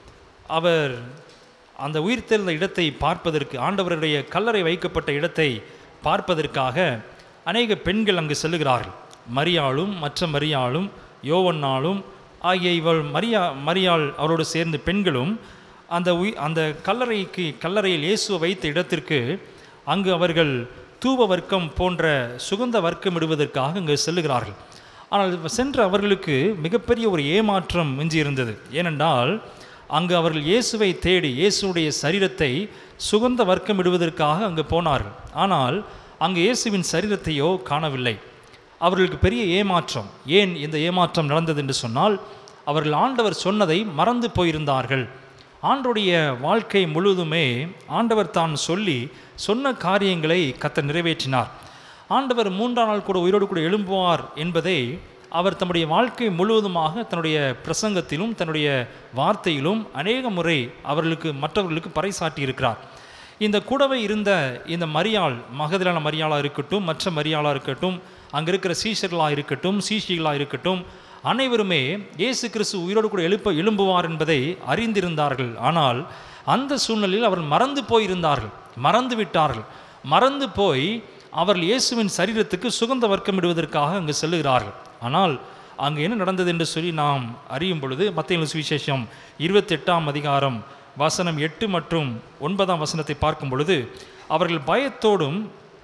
அவர் அந்த உயிர்த்தெழுந்த இடத்தை பார்ப்பதற்கு, ஆண்டவருடைய கல்லறை வைக்கப்பட்ட இடத்தை பார்ப்பதற்காக அநேக பெண்கள் அங்கு செல்லுகிறார்கள். மரியாளும் மற்ற மரியாளும் யோவன்னாலும் ஆகிய இவள் மரியா மரியாள் அவரோடு சேர்ந்த பெண்களும் அந்த உய் அந்த கல்லறைக்கு கல்லறையில் இயேசுவை வைத்த இடத்திற்கு அங்கு அவர்கள் தூப வர்க்கம் போன்ற சுகந்த வர்க்கம் இடுவதற்காக அங்கு செல்லுகிறார்கள். ஆனால் சென்ற அவர்களுக்கு மிகப்பெரிய ஒரு ஏமாற்றம் மிஞ்சி இருந்தது. ஏனென்றால் அங்கு அவர்கள் இயேசுவை தேடி இயேசுடைய சரீரத்தை சுகந்த வர்க்கம் இடுவதற்காக அங்கு போனார்கள். ஆனால் அங்கு இயேசுவின் சரீரத்தையோ காணவில்லை. அவர்களுக்கு பெரிய ஏமாற்றம். ஏன் இந்த ஏமாற்றம் நடந்தது என்று சொன்னால், அவர்கள் ஆண்டவர் சொன்னதை மறந்து போயிருந்தார்கள். ஆண்டவருடைய வாழ்க்கை முழுவதுமே ஆண்டவர் தான் சொல்லி சொன்ன காரியங்களை கர்த்தர் நிறைவேற்றினார். ஆண்டவர் மூன்றாம் நாள் கூட உயிரோடு கூட எழும்புவார் என்பதை அவர் தம்முடைய வாழ்க்கை முழுவதுமாக தன்னுடைய பிரசங்கத்திலும் தன்னுடைய வார்த்தையிலும் அநேக முறை அவர்களுக்கு மற்றவர்களுக்கு பறைசாட்டி இருக்கிறார். இந்த கூடவே இருந்த இந்த மரியாள், மகதலேனா மரியாளாக இருக்கட்டும், மற்ற மரியாளாக இருக்கட்டும், அங்கே இருக்கிற சீஷர்களாக இருக்கட்டும், சீஷிகளாக இருக்கட்டும், அனைவருமே இயேசு கிறிஸ்து உயிரோடு கூட எழுப்ப எழும்புவார் என்பதை அறிந்திருந்தார்கள். ஆனால் அந்த சூழ்நிலையில் அவர்கள் மறந்து போயிருந்தார்கள், மறந்து விட்டார்கள். மறந்து போய் அவர்கள் இயேசுவின் சரீரத்துக்கு சுகந்த வர்க்கம் இடுவதற்காக அங்கு செல்லுகிறார்கள். ஆனால் அங்கு என்ன நடந்தது என்று சொல்லி நாம் அறியும் பொழுது, மத்தேயு சுவிசேஷம் இருபத்தி எட்டாம் அதிகாரம் வசனம் எட்டு மற்றும் ஒன்பதாம் வசனத்தை பார்க்கும் பொழுது, அவர்கள் பயத்தோடும்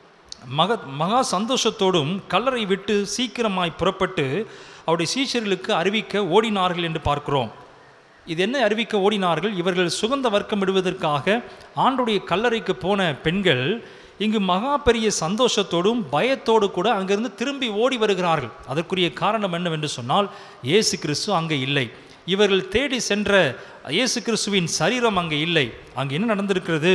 மக மகா சந்தோஷத்தோடும் கல்லறை விட்டு சீக்கிரமாய் புறப்பட்டு அவருடைய சீஷர்களுக்கு அறிவிக்க ஓடினார்கள் என்று பார்க்கிறோம். இது என்ன அறிவிக்க ஓடினார்கள்? இவர்கள் சுகந்த வர்க்கம் இடுவதற்காக ஆண்டுடைய கல்லறைக்கு போன பெண்கள் இங்கு மகா பெரிய சந்தோஷத்தோடும் பயத்தோடு கூட அங்கிருந்து திரும்பி ஓடி வருகிறார்கள். அதற்குரிய காரணம் என்னவென்று சொன்னால், இயேசு கிறிஸ்து அங்கே இல்லை. இவர்கள் தேடி சென்ற இயேசு கிறிஸ்துவின் சரீரம் அங்கே இல்லை. அங்கே என்ன நடந்திருக்கிறது?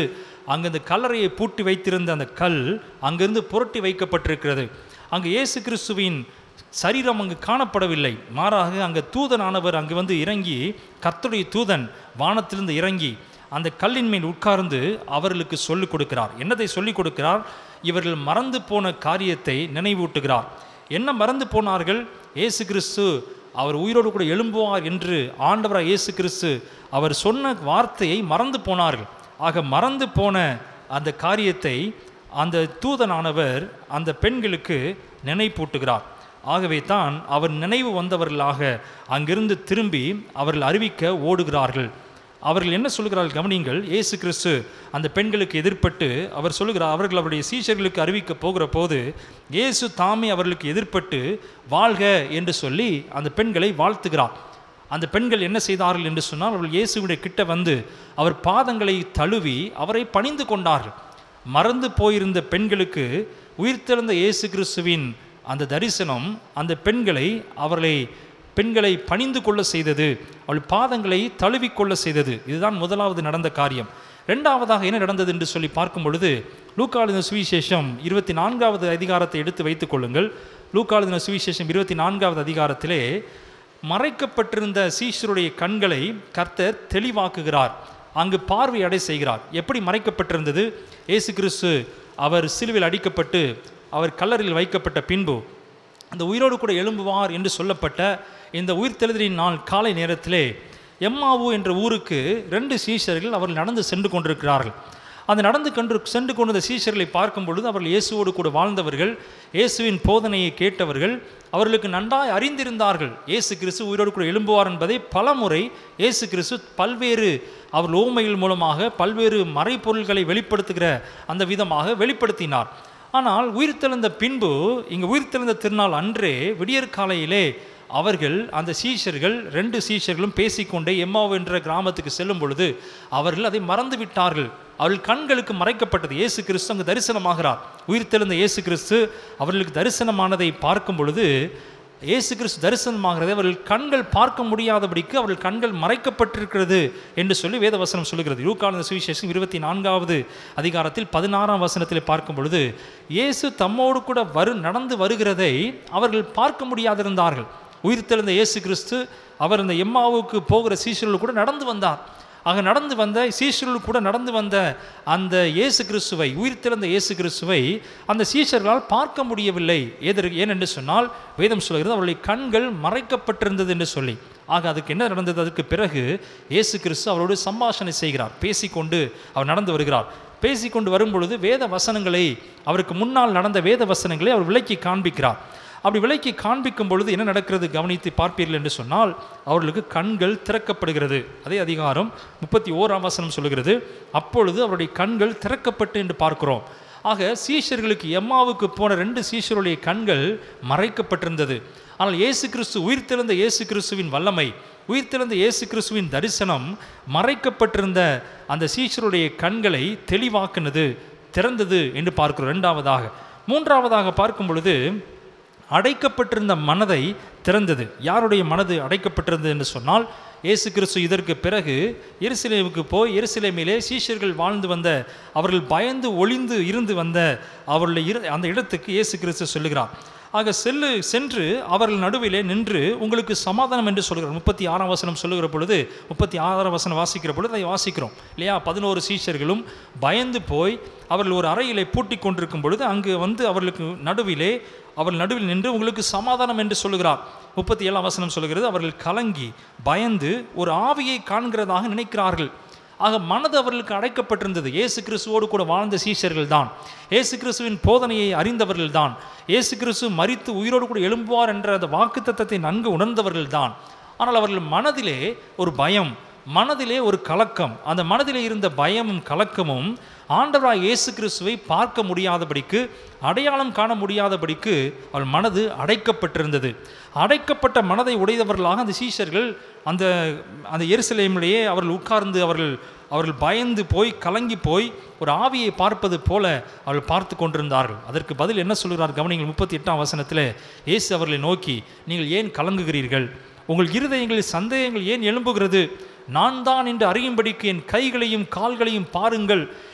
அங்கே அந்த கல்லறையை பூட்டி வைத்திருந்த அந்த கல் அங்கிருந்து புரட்டி வைக்கப்பட்டிருக்கிறது. அங்கு இயேசு கிறிஸ்துவின் சரீரம் அங்கு காணப்படவில்லை. மாறாக அங்கே தூதனானவர் அங்கு வந்து இறங்கி, கர்த்தருடைய தூதன் வானத்திலிருந்து இறங்கி அந்த கல்லின் மேல் உட்கார்ந்து அவர்களுக்கு சொல்லிக் கொடுக்கிறார். என்னதை சொல்லிக் கொடுக்கிறார்? இவர்கள் மறந்து போன காரியத்தை நினைவூட்டுகிறார். என்ன மறந்து போனார்கள்? இயேசு கிறிஸ்து அவர் உயிரோடு கூட எழும்புவார் என்று ஆண்டவராக இயேசு கிறிஸ்து அவர் சொன்ன வார்த்தையை மறந்து போனார்கள். ஆக மறந்து போன அந்த காரியத்தை அந்த தூதனானவர் அந்த பெண்களுக்கு நினைப்பூட்டுகிறார். ஆகவே தான் அவர் நினைவு வந்தவர்களாக அங்கிருந்து திரும்பி அவர்கள் அறிவிக்க ஓடுகிறார்கள். அவர்கள் என்ன சொல்கிறார்கள் கவனியுங்கள். இயேசு கிறிஸ்து அந்த பெண்களுக்கு எதிர்ப்பட்டு அவர் சொல்லுகிறார், அவர்கள் அவருடைய சீஷர்களுக்கு அறிவிக்க போகிற போது இயேசு தாமே அவர்களுக்கு எதிர்ப்பட்டு வாழ்க என்று சொல்லி அந்த பெண்களை வாழ்த்துகிறார். அந்த பெண்கள் என்ன செய்தார்கள் என்று சொன்னால், அவர்கள் இயேசுவிடைய கிட்ட வந்து அவர் பாதங்களை தழுவி அவரை பணிந்து கொண்டார்கள். மறந்து போயிருந்த பெண்களுக்கு உயிர்த்தெழுந்த இயேசு கிறிஸ்துவின் அந்த தரிசனம் அந்த பெண்களை அவர்களை பெண்களை பணிந்து கொள்ள செய்தது, அவள் பாதங்களை தழுவிக்கொள்ள செய்தது. இதுதான் முதலாவது நடந்த காரியம். ரெண்டாவதாக என்ன நடந்தது என்று சொல்லி பார்க்கும் பொழுது, லூக்கா எழுதின சுவிசேஷம் இருபத்தி நான்காவது அதிகாரத்தை எடுத்து வைத்துக் கொள்ளுங்கள். லூக்கா எழுதின சுவிசேஷம் இருபத்தி நான்காவது அதிகாரத்திலே மறைக்கப்பட்டிருந்த சீஷருடைய கண்களை கர்த்தர் தெளிவாக்குகிறார். அங்கு பார்வை அடை செய்கிறார். எப்படி மறைக்கப்பட்டிருந்தது? இயேசு கிறிஸ்து அவர் சிலுவையில் அடிக்கப்பட்டு அவர் கல்லறையில் வைக்கப்பட்ட பின்பு அந்த உயிரோடு கூட எழும்புவார் என்று சொல்லப்பட்ட இந்த உயிர்த்தெழுதலின் நாள் காலை நேரத்திலே எம்மாவு என்ற ஊருக்கு ரெண்டு சீஷர்கள் அவர்கள் நடந்து சென்று கொண்டிருக்கிறார்கள். அந்த நடந்து கொண்டு சென்று கொண்டிருந்த சீஷர்களை பார்க்கும் பொழுது அவர்கள் இயேசுவோடு கூட வாழ்ந்தவர்கள், இயேசுவின் போதனையை கேட்டவர்கள், அவர்களுக்கு நன்றாய் அறிந்திருந்தார்கள் இயேசு கிறிஸ்து உயிரோடு கூட எழும்புவார் என்பதை பல முறை இயேசு கிறிஸ்து பல்வேறு அவர் ஓமைகள் மூலமாக பல்வேறு மறைப்பொருள்களை வெளிப்படுத்துகிற அந்த விதமாக வெளிப்படுத்தினார். ஆனால் உயிர்த்தெழுந்த பின்பு இங்கே உயிர்த்தெழுந்த திருநாள் அன்றே விடியற்காலையிலே அவர்கள் அந்த சீஷர்கள் ரெண்டு சீஷர்களும் பேசிக்கொண்டே எம்மாவு என்ற கிராமத்துக்கு செல்லும் பொழுது அவர்கள் அதை மறந்து விட்டார்கள். அவர்கள் கண்களுக்கு மறைக்கப்பட்டது. இயேசு கிறிஸ்து அங்கு தரிசனமாகிறார். உயிர்த்தெழுந்த இயேசு கிறிஸ்து அவர்களுக்கு தரிசனமானதை பார்க்கும் பொழுது இயேசு கிறிஸ்து தரிசனமாகிறது அவர்கள் கண்கள் பார்க்க முடியாதபடிக்கு அவர்கள் கண்கள் மறைக்கப்பட்டிருக்கிறது என்று சொல்லி வேதவசனம் சொல்லுகிறது. லூக்கா எழுதின சுவிசேஷம் இருபத்தி நான்காவது அதிகாரத்தில் பதினாறாம் வசனத்தில் பார்க்கும் பொழுது இயேசு தம்மோடு கூட வரு நடந்து வருகிறதை அவர்கள் பார்க்க முடியாதிருந்தார்கள். உயிர்த்தெழுந்த இயேசு கிறிஸ்து அவர் அந்த எம்மாவுக்கு போகிற சீஷர்கள் கூட நடந்து வந்தார். ஆக நடந்து வந்த சீஷர்கள் கூட நடந்து வந்த அந்த இயேசு கிறிஸ்துவை, உயிர்த்தெழுந்த இயேசு கிறிஸ்துவை அந்த சீஷர்களால் பார்க்க முடியவில்லை. எதற்கு ஏனென்று சொன்னால் வேதம் சொல்கிறது அவருடைய கண்கள் மறைக்கப்பட்டிருந்தது என்று சொல்லி. ஆக அதுக்கு என்ன நடந்தது? அதுக்கு பிறகு இயேசு கிறிஸ்து அவரோடு சம்பாஷணை செய்கிறார். பேசிக்கொண்டு அவர் நடந்து வருகிறார். பேசிக்கொண்டு வரும்பொழுது வேத வசனங்களை, அவருக்கு முன்னால் நடந்த வேத வசனங்களை அவர் விளக்கி காண்பிக்கிறார். அப்படி விலைக்கு காண்பிக்கும் பொழுது என்ன நடக்கிறது கவனித்து பார்ப்பீர்கள் என்று சொன்னால் அவர்களுக்கு கண்கள் திறக்கப்படுகிறது. அதே அதிகாரம் முப்பத்தி ஓராம் வசனம் சொல்லுகிறது, அப்பொழுது அவருடைய கண்கள் திறக்கப்பட்டு என்று பார்க்கிறோம். ஆக சீஷர்களுக்கு எம்மாவுக்கு போன ரெண்டு சீஷருடைய கண்கள் மறைக்கப்பட்டிருந்தது. ஆனால் இயேசு கிறிஸ்து உயிர்த்தெழுந்த இயேசு கிறிஸ்துவின் வல்லமை, உயிர்த்தெழுந்த இயேசு கிறிஸ்துவின் தரிசனம் மறைக்கப்பட்டிருந்த அந்த சீஷருடைய கண்களை தெளிவாக்குனது, திறந்தது என்று பார்க்கிறோம். ரெண்டாவதாக. மூன்றாவதாக பார்க்கும் பொழுது அடைக்கப்பட்டிருந்த மனதை திறந்தது. யாருடைய மனது அடைக்கப்பட்டிருந்தது என்று சொன்னால் இயேசு கிறிஸ்து இதற்கு பிறகு எருசலேமுக்கு போய் எருசலேமிலே சீஷர்கள் வாழ்ந்து வந்த, அவர்கள் பயந்து ஒளிந்து இருந்து வந்த அவர்களுடைய இரு அந்த இடத்துக்கு இயேசு கிறிஸ்து சொல்லுகிறார். ஆக செல்லு சென்று அவர்கள் நடுவிலே நின்று உங்களுக்கு சமாதானம் என்று சொல்கிறார். முப்பத்தி ஆறாம் வசனம் சொல்லுகிற பொழுது, முப்பத்தி ஆறாம் வசனம் வாசிக்கிற பொழுது அதை வாசிக்கிறோம் இல்லையா? பதினோரு சீஷர்களும் பயந்து போய் அவர்கள் ஒரு அறையிலே பூட்டி கொண்டிருக்கும் பொழுது அங்கு வந்து அவர்களுக்கு நடுவிலே அவர்கள் நடுவில் நின்று உங்களுக்கு சமாதானம் என்று சொல்லுகிறார். முப்பத்தி ஏழாம் வசனம் சொல்லுகிறது, அவர்கள் கலங்கி பயந்து ஒரு ஆவியை காண்கிறதாக நினைக்கிறார்கள். ஆக மனது அவர்களுக்கு அடைக்கப்பட்டிருந்தது. இயேசு கிறிஸ்துவோடு கூட வாழ்ந்த சீஷர்கள் தான், இயேசு கிறிஸ்துவின் போதனையை அறிந்தவர்கள் தான், இயேசு கிறிஸ்து மரித்து உயிரோடு கூட எழும்புவார் என்ற அந்த வாக்குத்தத்தத்தை நன்கு உணர்ந்தவர்கள் தான். ஆனால் அவர்கள் மனதிலே ஒரு பயம், மனதிலே ஒரு கலக்கம். அந்த மனதிலே இருந்த பயமும் கலக்கமும் ஆண்டவராய் இயேசு கிறிஸ்துவை பார்க்க முடியாதபடிக்கு, அடையாளம் காண முடியாதபடிக்கு அவள் மனது அடைக்கப்பட்டிருந்தது. அடைக்கப்பட்ட மனதை உடையவர்களாக அந்த சீஷர்கள் அந்த அந்த எருசலேமிலேயே அவர்கள் உட்கார்ந்து அவர்கள் அவர்கள் பயந்து போய் கலங்கி போய் ஒரு ஆவியை பார்ப்பது போல அவர்கள் பார்த்து கொண்டிருந்தார்கள். அதற்கு பதில் என்ன சொல்கிறார் கவனிங்கள். முப்பத்தி எட்டாம் வசனத்தில் இயேசு அவர்களை நோக்கி, நீங்கள் ஏன் கலங்குகிறீர்கள்? உங்கள் இருதயங்களில் சந்தேகங்கள் ஏன் எழும்புகிறது? நான் தான் என்று அறியும்படிக்கு என் கைகளையும் கால்களையும் பாருங்கள்,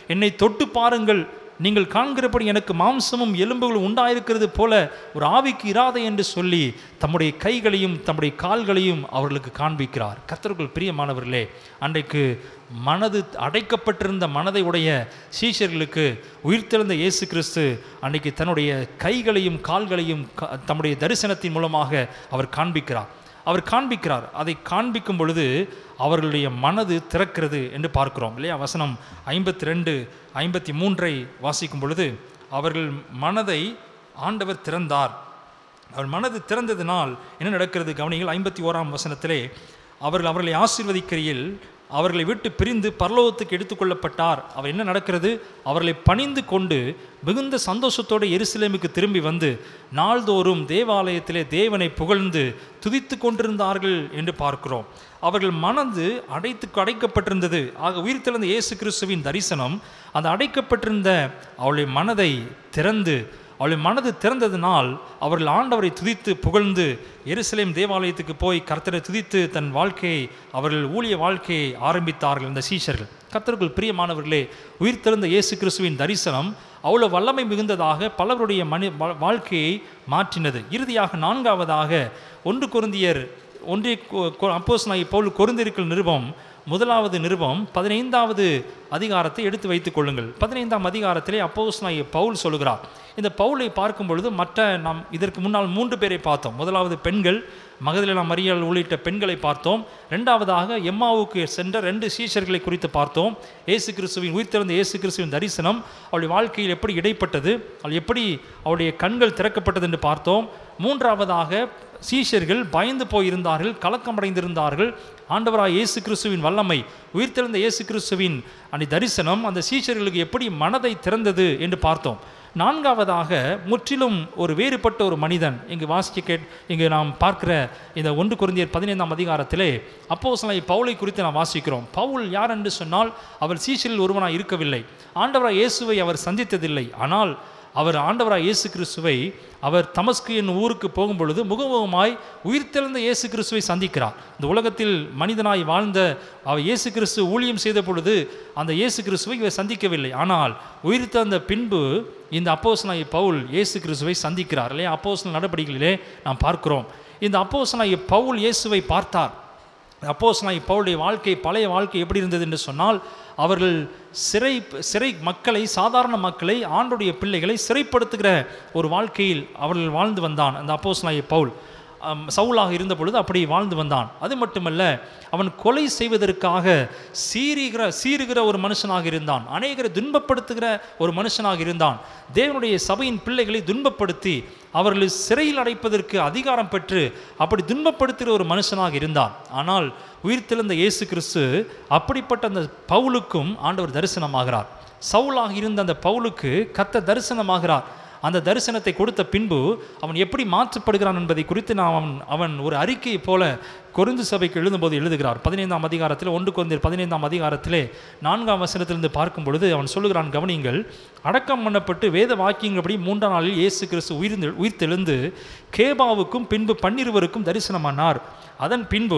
என்னை தொட்டு பாருங்கள், நீங்கள் காண்கிறபடி எனக்கு மாம்சமும் எலும்புகளும் உண்டாயிருக்கிறது போல ஒரு ஆவிக்கு இராதே என்று சொல்லி தம்முடைய கைகளையும் தம்முடைய கால்களையும் அவர்களுக்கு காண்பிக்கிறார். கர்த்தருக்குள் பிரியமானவர்களே, அன்றைக்கு மனது அடைக்கப்பட்டிருந்த மனதை உடைய சீஷர்களுக்கு உயிர்த்தெழுந்த இயேசு கிறிஸ்து அன்றைக்கு தன்னுடைய கைகளையும் கால்களையும் தம்முடைய தரிசனத்தின் மூலமாக அவர் காண்பிக்கிறார் அவர் காண்பிக்கிறார் அதை காண்பிக்கும் பொழுது அவர்களுடைய மனது திறக்கிறது என்று பார்க்கிறோம் இல்லையா? வசனம் ஐம்பத்தி ரெண்டு ஐம்பத்தி மூன்றை வாசிக்கும் பொழுது அவர்கள் மனதை ஆண்டவர் திறந்தார். அவர் மனது திறந்ததினால் என்ன நடக்கிறது கவனிகள். ஐம்பத்தி ஓராம் வசனத்திலே அவர்கள் அவர்களை ஆசீர்வதிக்கையில் அவர்களை விட்டு பிரிந்து பரலோகத்துக்கு எடுத்துக்கொள்ளப்பட்டார். அவர் என்ன நடக்கிறது? அவர்களை பணிந்து கொண்டு மிகுந்த சந்தோஷத்தோடு எருசலேமுக்கு திரும்பி வந்து நாள்தோறும் தேவாலயத்திலே தேவனை புகழ்ந்து துதித்து கொண்டிருந்தார்கள் என்று பார்க்கிறோம். அவர்கள் மனது அடைத்து அடைக்கப்பட்டிருந்தது. ஆக உயிர்த்தெழுந்த இயேசு கிறிஸ்துவின் தரிசனம் அந்த அடைக்கப்பட்டிருந்த அவளுடைய மனதை திறந்து அவளுடைய மனது திறந்ததினால் அவர்கள் ஆண்டவரை துதித்து புகழ்ந்து எருசலேம் தேவாலயத்துக்கு போய் கர்த்தரை துதித்து தன் வாழ்க்கையை அவர்கள் ஊழிய வாழ்க்கையை ஆரம்பித்தார்கள். இந்த சீஷர்கள் கர்த்தருக்குள் பிரியமானவர்களே, உயிர்த்தெழுந்த இயேசு கிறிஸ்துவின் தரிசனம் அவ்வளோ வல்லமை மிகுந்ததாக பலருடைய மனி வாழ்க்கையை மாற்றினது. இறுதியாக நான்காவதாக ஒன்று கொரிந்தியர் ஒன்றிய அப்போஸ்தலனாகிய பவுல் கொரிந்தியருக்கு நிருபம் முதலாவது நிருபம் பதினைந்தாவது அதிகாரத்தை எடுத்து வைத்துக் கொள்ளுங்கள். பதினைந்தாம் அதிகாரத்திலே அப்போஸ்தலனாகிய பவுல் சொல்கிறார். இந்த பவுலை பார்க்கும் பொழுது மற்ற நாம் இதற்கு முன்னால் மூன்று பேரை பார்த்தோம். முதலாவது பெண்கள், மகதலேனா மரியாள் உள்ளிட்ட பெண்களை பார்த்தோம். ரெண்டாவதாக எம்மாவுக்கு சென்ற ரெண்டு சீஷர்களை குறித்து பார்த்தோம். இயேசு கிறிஸ்துவின் உயிர்த்தெழுந்த இயேசு கிறிஸ்துவின் தரிசனம் அவளுடைய வாழ்க்கையில் எப்படி இடைப்பட்டது, அவள் எப்படி அவளுடைய கண்கள் திறக்கப்பட்டது என்று பார்த்தோம். மூன்றாவதாக சீஷர்கள் பயந்து போயிருந்தார்கள், கலக்கமடைந்திருந்தார்கள். ஆண்டவராய் இயேசு கிறிஸ்துவின் வல்லமை, உயிர்த்தெழுந்த இயேசு கிறிஸ்துவின் அந்த தரிசனம் அந்த சீஷர்களுக்கு எப்படி மனதை திறந்தது என்று பார்த்தோம். நான்காவதாக முற்றிலும் ஒரு வேறுபட்ட ஒரு மனிதன் இங்கு வாசிக்க கேட் இங்கு நாம் பார்க்கிற இந்த ஒன்று கொரிந்தியர் பதினைந்தாம் அதிகாரத்திலே அப்போஸ்தலனாகிய பவுலை குறித்து நாம் வாசிக்கிறோம். பவுல் யார் என்று சொன்னால் அவர் சீஷரில் ஒருவனாய் இருக்கவில்லை. ஆண்டவராய் இயேசுவை அவர் சந்தித்ததில்லை. ஆனால் அவர் ஆண்டவராய் இயேசு கிறிஸ்துவை அவர் தமஸ்கு என்னும் ஊருக்கு போகும் பொழுது முகமுகமாய் உயிர்த்தெழுந்த இயேசு கிறிஸ்துவை சந்திக்கிறார். இந்த உலகத்தில் மனிதனாய் வாழ்ந்த அவர் இயேசு கிறிஸ்து ஊழியம் செய்த பொழுது அந்த இயேசு கிறிஸ்துவை இவர் சந்திக்கவில்லை. ஆனால் உயிர்த்தெழுந்த பின்பு இந்த அப்போஸ்தலனாகிய பவுல் இயேசு கிறிஸ்துவை சந்திக்கிறார் இல்லையா? அப்போஸ்தலர் நடபடிகளிலே நாம் பார்க்கிறோம். இந்த அப்போஸ்தலனாகிய பவுல் இயேசுவை பார்த்தார். அப்போஸ்தலனாகிய பவுலுடைய வாழ்க்கை, பழைய வாழ்க்கை எப்படி இருந்தது என்று சொன்னால் அவர்கள் சிறை சிறை மக்களை, சாதாரண மக்களை, ஆண்டுடைய பிள்ளைகளை சிறைப்படுத்துகிற ஒரு வாழ்க்கையில் அவர்கள் வாழ்ந்து வந்தான் அந்த அப்போஸ்தலனாகிய பவுல். சவுலாக இருந்த பொழுது அப்படி வாழ்ந்து வந்தான். அது மட்டுமல்ல, அவன் கொலை செய்வதற்காக சீறுகிற சீறுகிற ஒரு மனுஷனாக இருந்தான். அநேகரை துன்பப்படுத்துகிற ஒரு மனுஷனாக இருந்தான். தேவனுடைய சபையின் பிள்ளைகளை துன்பப்படுத்தி அவர்களை சிறையில் அடைப்பதற்கு அதிகாரம் பெற்று அப்படி துன்பப்படுத்துகிற ஒரு மனுஷனாக இருந்தான். ஆனால் உயிர்த்தெழுந்த இயேசு கிறிஸ்து அப்படிப்பட்ட அந்த பவுலுக்கும் ஆண்டவர் தரிசனமாகிறார். சவுலாக இருந்த அந்த பவுலுக்கு கர்த்தர் தரிசனமாகிறார். அந்த தரிசனத்தை கொடுத்த பின்பு அவன் எப்படி மாற்றப்படுகிறான் என்பதை குறித்து நான் அவன் அவன் ஒரு அறிக்கையை போல கொரிந்து சபைக்கு எழுதும்போது எழுதுகிறார். பதினைந்தாம் அதிகாரத்தில் ஒன்று கொரிந்தியர் பதினைந்தாம் அதிகாரத்திலே நான்காம் வசனத்திலிருந்து பார்க்கும் பொழுது அவன் சொல்லுகிறான், கவனிங்கள், அடக்கம் பண்ணப்பட்டு வேத வாக்கியங்களபடி மூன்றாம் நாளில் இயேசு கிறிஸ்து உயிர்ந்து உயிர்த்தெழுந்து கேபாவுக்கும் பின்பு பன்னிருவருக்கும் தரிசனமானார். அதன் பின்பு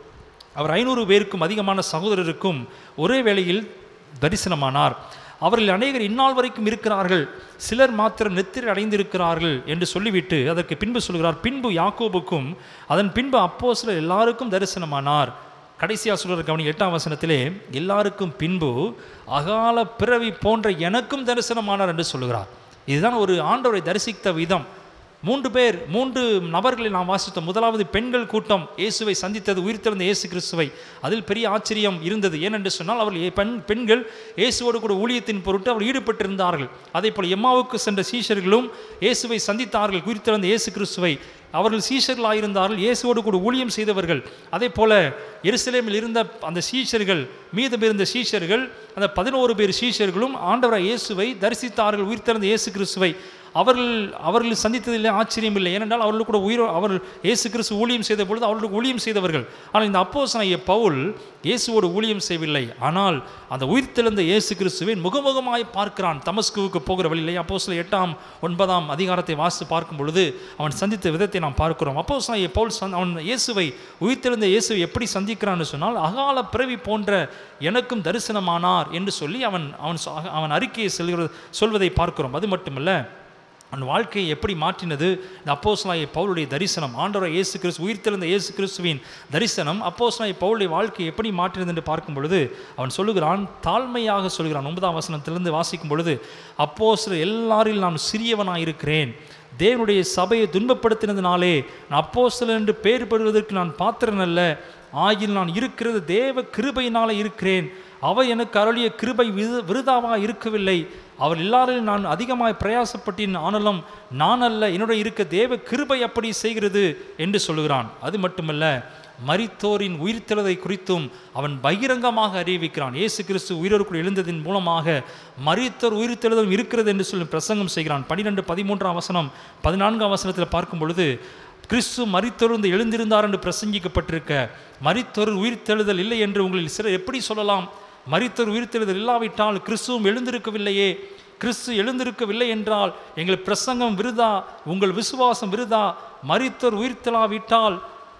அவர் ஐநூறு பேருக்கும் அதிகமான சகோதரருக்கும் ஒரே வேளையில் தரிசனமானார். அவர்கள் அநேகர் இந்நாள் வரைக்கும் இருக்கிறார்கள், சிலர் மாத்திரம் நித்திரை அடைந்திருக்கிறார்கள் என்று சொல்லிவிட்டு அதற்கு பின்பு சொல்கிறார், பின்பு யாக்கோபுக்கும் அதன் பின்பு அப்போஸ்தலர் எல்லாருக்கும் தரிசனமானார். கடைசியாக சொல்கிற கவனி எட்டாம் வசனத்திலே எல்லாருக்கும் பின்பு அகால பிறவி போன்ற எனக்கும் தரிசனமானார் என்று சொல்லுகிறார். இதுதான் ஒரு ஆண்டவரை தரிசித்த விதம். மூன்று பேர் மூன்று நபர்களை நாம் வாசித்தோம். முதலாவது பெண்கள் கூட்டம் இயேசுவை சந்தித்தது, உயிர்த்தெழுந்த இயேசு கிறிஸ்துவை. அதில் பெரிய ஆச்சரியம் இருந்தது. ஏனென்று சொன்னால் அவர்கள் பெண் பெண்கள் இயேசுவோடு கூட ஊழியத்தின் பொருட்டு அவர் ஈடுபட்டிருந்தார்கள். அதே போல் எம்மாவுக்கு சென்ற சீஷர்களும் இயேசுவை சந்தித்தார்கள், உயிர்த்தெழுந்த இயேசு கிறிஸ்துவை. அவர்கள் சீஷர்களாயிருந்தார்கள், இயேசுவோடு கூட ஊழியம் செய்தவர்கள். அதே போல எருசலேமில் இருந்த அந்த சீஷர்கள், மீதம் இருந்த சீஷர்கள், அந்த பதினோரு பேர் சீஷர்களும் ஆண்டவராய் இயேசுவை தரிசித்தார்கள், உயிர்த்தெழுந்த இயேசு கிறிஸ்துவை. அவர்கள் அவர்கள் சந்தித்ததில் ஆச்சரியம் இல்லை. ஏனென்றால் அவர்கள் கூட உயிரோ அவர் இயேசு கிறிஸ்து ஊழியம் செய்த பொழுது அவர்களுக்கு ஊழியம் செய்தவர்கள். ஆனால் இந்த அப்போஸ்தலனாகிய பவுல் இயேசுவோடு ஊழியம் செய்யவில்லை. ஆனால் அந்த உயிர்த்தெழுந்த இயேசு கிறிஸ்துவை முகமுகமாய் பார்க்கிறான். தமஸ்குவுக்கு போகிற வழியிலே அப்போஸ்தலர் எட்டாம் ஒன்பதாம் அதிகாரத்தை வாசித்து பார்க்கும் பொழுது அவன் சந்தித்த விதத்தை நாம் பார்க்கிறோம். அப்போஸ்தலனாகிய பவுல் அவன் இயேசுவை உயிர்த்தெழுந்த இயேசுவை எப்படி சந்திக்கிறான்னு சொன்னால், அகால பிறவி போன்ற எனக்கும் தரிசனமானார் என்று சொல்லி அவன் அவன் அவன் அறிக்கையை செல்கிற சொல்வதை பார்க்கிறோம். அது மட்டுமல்ல, அவன் வாழ்க்கையை எப்படி மாற்றினது இந்த அப்போஸ்தலனாகிய பவுலுடைய தரிசனம். ஆண்டவர் இயேசு கிறிஸ்து உயிர்த்தெழுந்த இயேசு கிறிஸ்துவின் தரிசனம் அப்போஸ்தலனாகிய பவுலுடைய வாழ்க்கையை எப்படி மாற்றினது என்று பார்க்கும் பொழுது அவன் சொல்லுகிறான், தாழ்மையாக சொல்கிறான். ஒன்பதாம் வசனத்திலிருந்து வாசிக்கும் பொழுது, அப்போஸ்தலர் எல்லாரில் நான் சிறியவனாக இருக்கிறேன், தேவனுடைய சபையை துன்பப்படுத்தினதினாலே நான் அப்போஸ்தலன் என்று பெயர் பெறுவதற்கு நான் பாத்திரன் அல்ல, ஆகில் நான் இருக்கிறது தேவ கிருபையினாலே இருக்கிறேன், அவர் எனக்கு அருளிய கிருபை விருதாவாக இருக்கவில்லை, அவர் எல்லாரும் நான் அதிகமாக பிரயாசப்பட்டேன், ஆனாலும் நான் அல்ல, என்னுடைய இருக்க தேவ கிருபை அப்படி செய்கிறது என்று சொல்லுகிறான். அது மட்டுமல்ல, மரித்தோரின் உயிர்த்தெழுதை குறித்தும் அவன் பகிரங்கமாக அறிவிக்கிறான். இயேசு கிறிஸ்து உயிரோடு எழுந்ததின் மூலமாக மரித்தோர் உயிர்த்தெழுதலும் இருக்கிறது என்று சொல்லி பிரசங்கம் செய்கிறான். பன்னிரெண்டு பதிமூன்றாம் வசனம் பதினான்காம் வசனத்தில் பார்க்கும் பொழுது, கிறிஸ்து மரித்தோர்ந்து எழுந்திருந்தார் என்று பிரசங்கிக்கப்பட்டிருக்க, மரித்தோர் உயிர்த்தெழுதல் இல்லை என்று உங்களில் சிலர் எப்படி சொல்லலாம்? மரித்தோர் உயிர்த்தெழுதல் இல்லாவிட்டால் கிறிஸ்துவும் எழுந்திருக்கவில்லையே. கிறிஸ்து எழுந்திருக்கவில்லை என்றால் எங்கள் பிரசங்கம் விருதா, உங்கள் விசுவாசம் விருதா. மரித்தோர் உயிர்த்தெழாவிட்டால்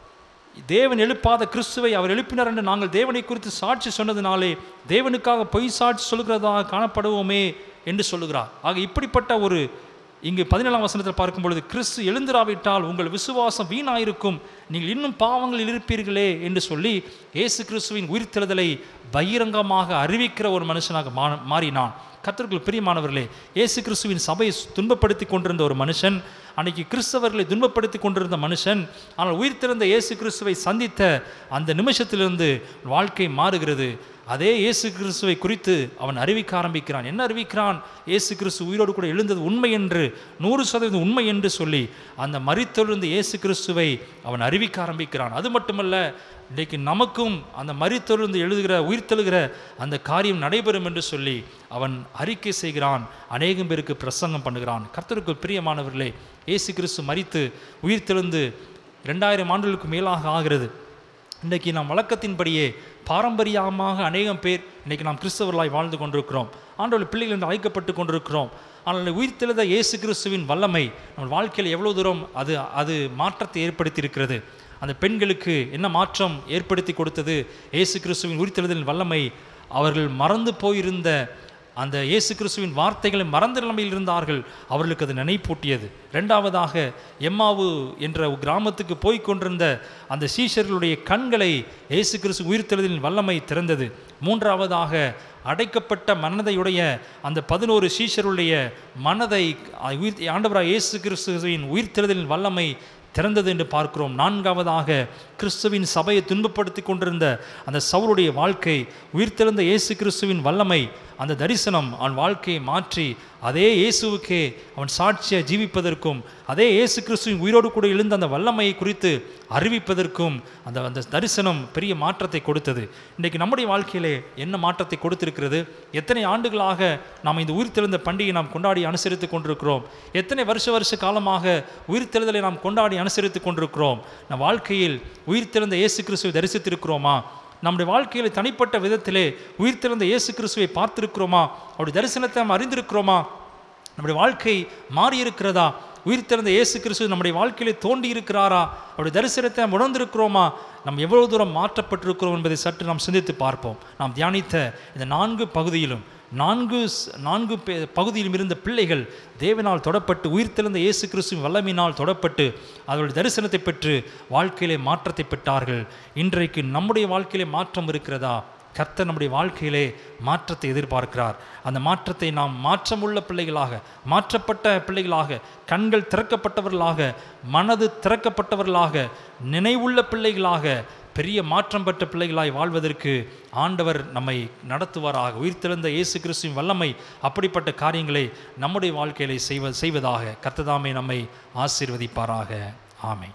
தேவன் எழுப்பாத கிறிஸ்துவை அவர் எழுப்பினார் என்று நாங்கள் தேவனை குறித்து சாட்சி சொன்னதினாலே தேவனுக்காக பொய் சாட்சி சொல்கிறதாக காணப்படுவோமே என்று சொல்லுகிறார். ஆக இப்படிப்பட்ட ஒரு இங்கு பதினேழாம் வசனத்தில் பார்க்கும் பொழுது, கிறிஸ்து எழுந்திராவிட்டால் உங்கள் விசுவாசம் வீணாயிருக்கும், நீங்கள் இன்னும் பாவங்களில் இருப்பீர்களே என்று சொல்லி இயேசு கிறிஸ்துவின் உயிர்த்தெழுதலை பகிரங்கமாக அறிவிக்கிற ஒரு மனுஷனாக மா மாறினான். கர்த்தருக்குள் பிரியமானவர்களே, இயேசு கிறிஸ்துவின் சபையை துன்பப்படுத்தி கொண்டிருந்த ஒரு மனுஷன், அன்றைக்கி கிறிஸ்தவர்களை துன்பப்படுத்தி கொண்டிருந்த மனுஷன், ஆனால் உயிர்த்தெழுந்த இயேசு கிறிஸ்துவை சந்தித்த அந்த நிமிஷத்திலிருந்து வாழ்க்கை மாறுகிறது. அதே இயேசு கிறிஸ்துவை குறித்து அவன் அறிவிக்க ஆரம்பிக்கிறான். என்ன அறிவிக்கிறான்? இயேசு கிறிஸ்து உயிரோடு கூட எழுந்தது உண்மை என்று, நூறு சதவீதம் உண்மை என்று சொல்லி அந்த மரித்தெழுந்த இயேசு கிறிஸ்துவை அவன் அறிவிக்க ஆரம்பிக்கிறான். அது மட்டுமல்ல, இன்றைக்கு நமக்கும் அந்த மரித்தெழுந்து எழுதுகிற உயிர்த்தெழுகிற அந்த காரியம் நடைபெறும் என்று சொல்லி அவன் அறிக்கை செய்கிறான். அநேகம் பேருக்கு பிரசங்கம் பண்ணுகிறான். கர்த்தருக்கு பிரியமானவர்களே, இயேசு கிறிஸ்து மரித்து உயிர்த்தெழுந்து ரெண்டாயிரம் ஆண்டுகளுக்கு மேலாக ஆகிறது. இன்றைக்கி நாம் வழக்கத்தின்படியே பாரம்பரியமாக அநேகம் பேர் இன்றைக்கி நாம் கிறிஸ்தவர்களாய் வாழ்ந்து கொண்டிருக்கிறோம். ஆண்டவர் பிள்ளைகள் என்று அழைக்கப்பட்டு கொண்டிருக்கிறோம். ஆனால் உயிர்த்தெழுந்த இயேசு கிறிஸ்துவின் வல்லமை நம்ம வாழ்க்கையில் எவ்வளோ தூரம் அது அது மாற்றத்தை ஏற்படுத்தி இருக்கிறது. அந்த பெண்களுக்கு என்ன மாற்றம் ஏற்படுத்தி கொடுத்தது? இயேசு கிறிஸ்துவின் உயிர்த்தெழுதலின் வல்லமை. அவர்கள் மறந்து போயிருந்த அந்த இயேசு கிறிஸ்துவின் வார்த்தைகளை மறந்த நிலைமையில் இருந்தார்கள், அவர்களுக்கு அது நினைப்பூட்டியது. ரெண்டாவதாக, எம்மாவு என்ற கிராமத்துக்கு போய் கொண்டிருந்த அந்த சீஷர்களுடைய கண்களை இயேசு கிறிஸ்து உயிர்த்தெழுதலின் வல்லமை திறந்தது. மூன்றாவதாக, அடைக்கப்பட்ட மனதையுடைய அந்த பதினோரு சீஷருடைய மனதை ஆண்டவராய் இயேசு கிறிஸ்துவின் உயிர்த்தெழுதலின் வல்லமை திறந்தது என்று பார்க்கிறோம். நான்காவதாக, கிறிஸ்துவின் சபையை துன்பப்படுத்தி கொண்டிருந்த அந்த சவுலுடைய வாழ்க்கை, உயிர்த்தெழுந்த இயேசு கிறிஸ்துவின் வல்லமை, அந்த தரிசனம் அவன் வாழ்க்கையை மாற்றி அதே இயேசுவுக்கே அவன் சாட்சியாக ஜீவிப்பதற்கும், அதே இயேசு கிறிஸ்துவின் உயிரோடு கூட எழுந்த அந்த வல்லமையை குறித்து அறிவிப்பதற்கும் அந்த அந்த தரிசனம் பெரிய மாற்றத்தை கொடுத்தது. இன்றைக்கு நம்முடைய வாழ்க்கையிலே என்ன மாற்றத்தை கொடுத்திருக்கிறது? எத்தனை ஆண்டுகளாக நாம் இந்த உயிர்த்தெழுந்த பண்டிகையை நாம் கொண்டாடி அனுசரித்து கொண்டிருக்கிறோம்? எத்தனை வருஷ வருஷ காலமாக உயிர்த்தெழுதலை நாம் கொண்டாடி அனுசரித்து கொண்டிருக்கிறோம்? நம் வாழ்க்கையில் உயிர்த்தெழுந்த இயேசு கிறிஸ்துவை தரிசித்திருக்கிறோமா? நம்முடைய வாழ்க்கையில் தனிப்பட்ட விதத்திலே உயிர்த்தெழுந்த இயேசு கிறிஸ்துவை பார்த்திருக்கிறோமா? அவருடைய தரிசனத்தை நாம் அறிந்திருக்கிறோமா? நம்முடைய வாழ்க்கை மாறியிருக்கிறதா? உயிர்த்தெழுந்த இயேசு கிறிஸ்து நம்முடைய வாழ்க்கையிலே தோண்டி இருக்கிறாரா? அவருடைய தரிசனத்தை நாம் உணர்ந்திருக்கிறோமா? நாம் எவ்வளவு தூரம் மாற்றப்பட்டிருக்கிறோம் என்பதை சற்று நாம் சிந்தித்து பார்ப்போம். நாம் தியானித்த இந்த நான்கு பகுதியிலும் நான்கு நான்கு பகுதியிலும் இருந்த பிள்ளைகள் தேவனால் தொடப்பட்டு உயிர்த்தெழுந்த இயேசு கிறிஸ்துவின் வல்லமையினால் தொடப்பட்டு அவருடைய தரிசனத்தை பெற்று வாழ்க்கையிலே மாற்றத்தை பெற்றார்கள். இன்றைக்கு நம்முடைய வாழ்க்கையிலே மாற்றம் இருக்கிறதா? கர்த்தர் நம்முடைய வாழ்க்கையிலே மாற்றத்தை எதிர்பார்க்கிறார். அந்த மாற்றத்தை நாம் மாற்றமுள்ள பிள்ளைகளாக, மாற்றப்பட்ட பிள்ளைகளாக, கண்கள் திறக்கப்பட்டவர்களாக, மனது திறக்கப்பட்டவர்களாக, நினைவுள்ள பிள்ளைகளாக, பெரிய மாற்றம் பெற்ற பிள்ளைகளாய் வாழ்வதற்கு ஆண்டவர் நம்மை நடத்துவாராக. உயிர்த்தெழுந்த இயேசு கிறிஸ்துவின் வல்லமை அப்படிப்பட்ட காரியங்களை நம்முடைய வாழ்க்கையிலே செய்வ செய்வதாக கர்த்ததாமே நம்மை ஆசீர்வதிப்பாராக. ஆமென்.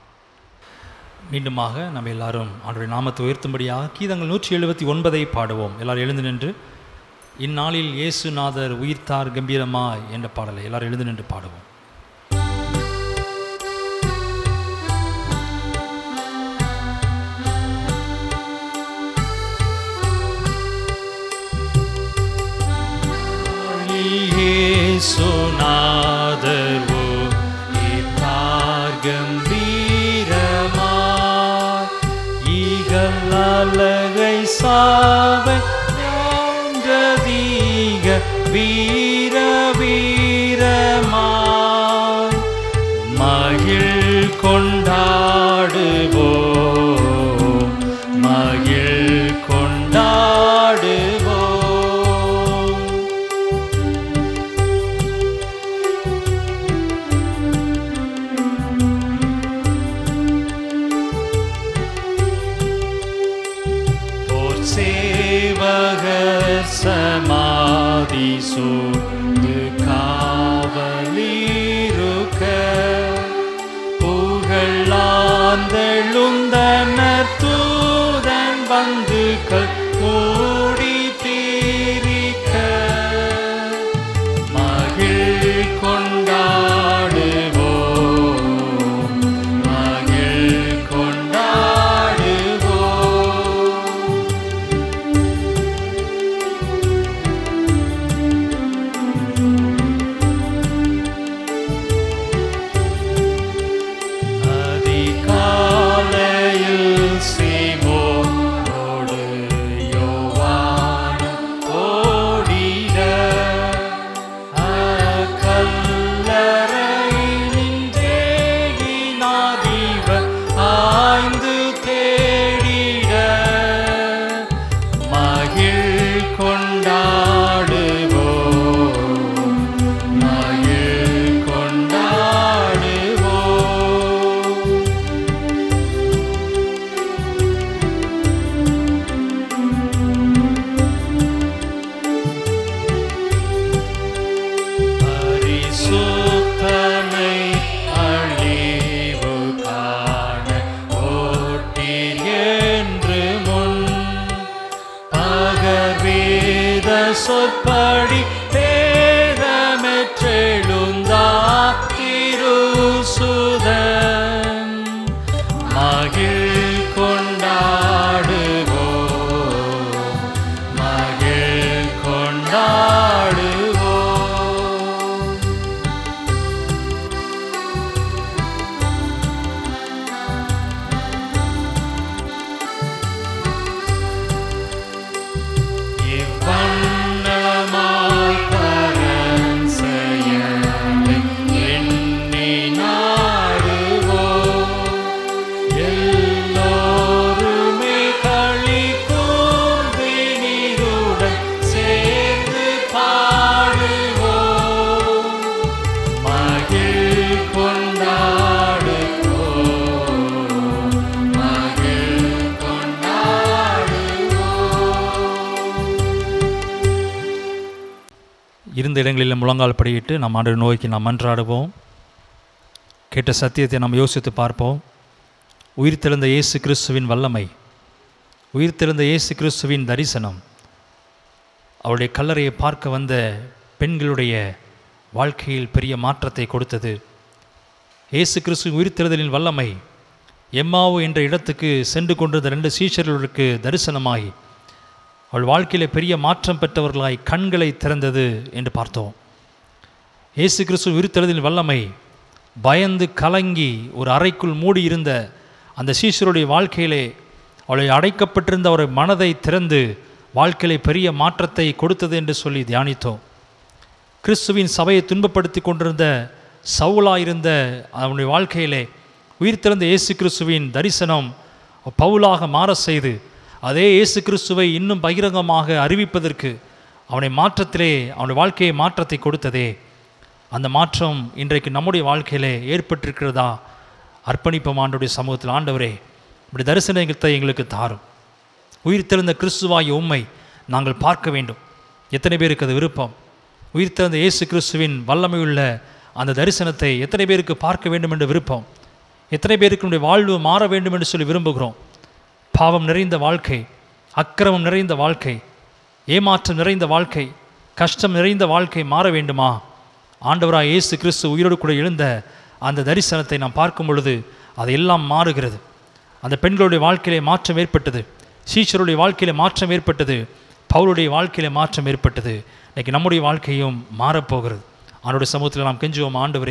மீண்டுமாக நம்ம எல்லாரும் ஆண்டவருடைய நாமத்தை உயர்த்தும்படியாக கீதங்கள் நூற்றி எழுபத்தி ஒன்பதை பாடுவோம். எல்லாரும் எழுந்து நின்று இந்நாளில் இயேசுநாதர் உயிர்த்தார் கம்பீரமாய் என்ற பாடலை எல்லாரும் எழுந்து நின்று பாடுவோம். கம்பீரமாய் ஈகல் அலகை சாவை ஞான்றதீக வீர வீரமாய் மகிழ் கொண்டாடுவோம் மகிழ் கொண்டாடுவோம். போர் சேவகர் சமாதி சூழ்ந்து காவலிருக்க புகழாந்தெழுந்தனர் தூதன் பந்துக்கள் கூடி தீரிக்க மகிழ் கொண்டாடுவோம் மகிழ் கொண்டாடுவோம். அதிகாலையில் சீமோனோடு யோவானும் ஓடிட அக்கல்லறையில் நின்றேகினார் இவர் ஆய்ந்து தேடிட மகிழ் கொண்டாடுவோம் மகிழ் கொண்டாடுவோம். பரிசுத்தனை அழிவு காண ஓட்டீர் என்று முன் பகர்வேத சொற்படி பேதமெற்றெழுந்தார் திருசுதன் மகிழ் கொண்டாடுவோம் மகிழ் கொண்டாடுவோம். இவ்வண்ணமாய் பரன் செயலை எண்ணி நாடுவோம் எல்லோருமே களி கூர்ந்தினிருடன் சேர்ந்து பாடுவோம் மகிழ் கொண்டாடுவோம் மகிழ் கொண்டாடுவோம். இருந்த இடங்களில் முழங்கால் படியிட்டு நம் ஆண்டவரை நோக்கி நாம் மன்றாடுவோம். கேட்ட சத்தியத்தை நாம் யோசித்து பார்ப்போம். உயிர்த்தெழுந்த இயேசு கிறிஸ்துவின் வல்லமை, உயிர்த்தெழுந்த இயேசு கிறிஸ்துவின் தரிசனம், அவருடைய கல்லறையை பார்க்க வந்த பெண்களுடைய வாழ்க்கையில் பெரிய மாற்றத்தை கொடுத்தது. இயேசு கிறிஸ்துவின் உயிர்த்தெழுதலின் வல்லமை எம்மாவு என்ற இடத்துக்கு சென்று கொண்டிருந்த ரெண்டு சீஷர்களுக்கு தரிசனமாகி அவள் வாழ்க்கையில் பெரிய மாற்றம் பெற்றவர்களாய் கண்களை திறந்தது என்று பார்த்தோம். இயேசு கிறிஸ்து உயிர்த்தெழுதலின் வல்லமை பயந்து கலங்கி ஒரு அறைக்குள் மூடியிருந்த அந்த சீஷருடைய வாழ்க்கையிலே அவளை அடைக்கப்பட்டிருந்த ஒரு மனதை திறந்து வாழ்க்கையிலே பெரிய மாற்றத்தை கொடுத்தது என்று சொல்லி தியானித்தோம். கிறிஸ்துவின் சபையை துன்பப்படுத்தி கொண்டிருந்த சவுலாயிருந்த அவனுடைய வாழ்க்கையிலே உயிர்த்தெழுந்த இயேசு கிறிஸ்துவின் தரிசனம் பவுலாக மாற செய்து அதே இயேசு கிறிஸ்துவை இன்னும் பகிரங்கமாக அறிவிப்பதற்கு அவனை மாற்றத்திலே அவனுடைய வாழ்க்கையை மாற்றத்தை கொடுத்ததே. அந்த மாற்றம் இன்றைக்கு நம்முடைய வாழ்க்கையிலே ஏற்பட்டிருக்கிறதா? அர்ப்பணிப்போம் ஆண்டவருடைய சமூகத்தில். ஆண்டவரே, இப்படி தரிசனத்தை எங்களுக்கு தாரும். உயிர்த்தெழுந்த கிறிஸ்துவாகிய உம்மை நாங்கள் பார்க்க வேண்டும். எத்தனை பேருக்கு அது விருப்பம்? உயிர்த்தெழுந்த இயேசு கிறிஸ்துவின் வல்லமையுள்ள அந்த தரிசனத்தை எத்தனை பேருக்கு பார்க்க வேண்டும் என்று விருப்பம்? எத்தனை பேருக்கு நம்முடைய வாழ்வு மாற வேண்டும் என்று சொல்லி விரும்புகிறோம்? பாவம் நிறைந்த வாழ்க்கை, அக்கிரமம் நிறைந்த வாழ்க்கை, ஏமாற்றம் நிறைந்த வாழ்க்கை, கஷ்டம் நிறைந்த வாழ்க்கை மாற வேண்டுமா? ஆண்டவராக இயேசு கிறிஸ்து உயிரோடு கூட எழுந்த அந்த தரிசனத்தை நாம் பார்க்கும் பொழுது அதையெல்லாம் மாறுகிறது. அந்த பெண்களுடைய வாழ்க்கையிலே மாற்றம் ஏற்பட்டது, சீஷருடைய வாழ்க்கையிலே மாற்றம் ஏற்பட்டது, பவுலுடைய வாழ்க்கையிலே மாற்றம் ஏற்பட்டது. இன்றைக்கி நம்முடைய வாழ்க்கையும் மாறப்போகிறது. அவனுடைய சமூகத்தில் நாம் கெஞ்சுவோம். ஆண்டவரே,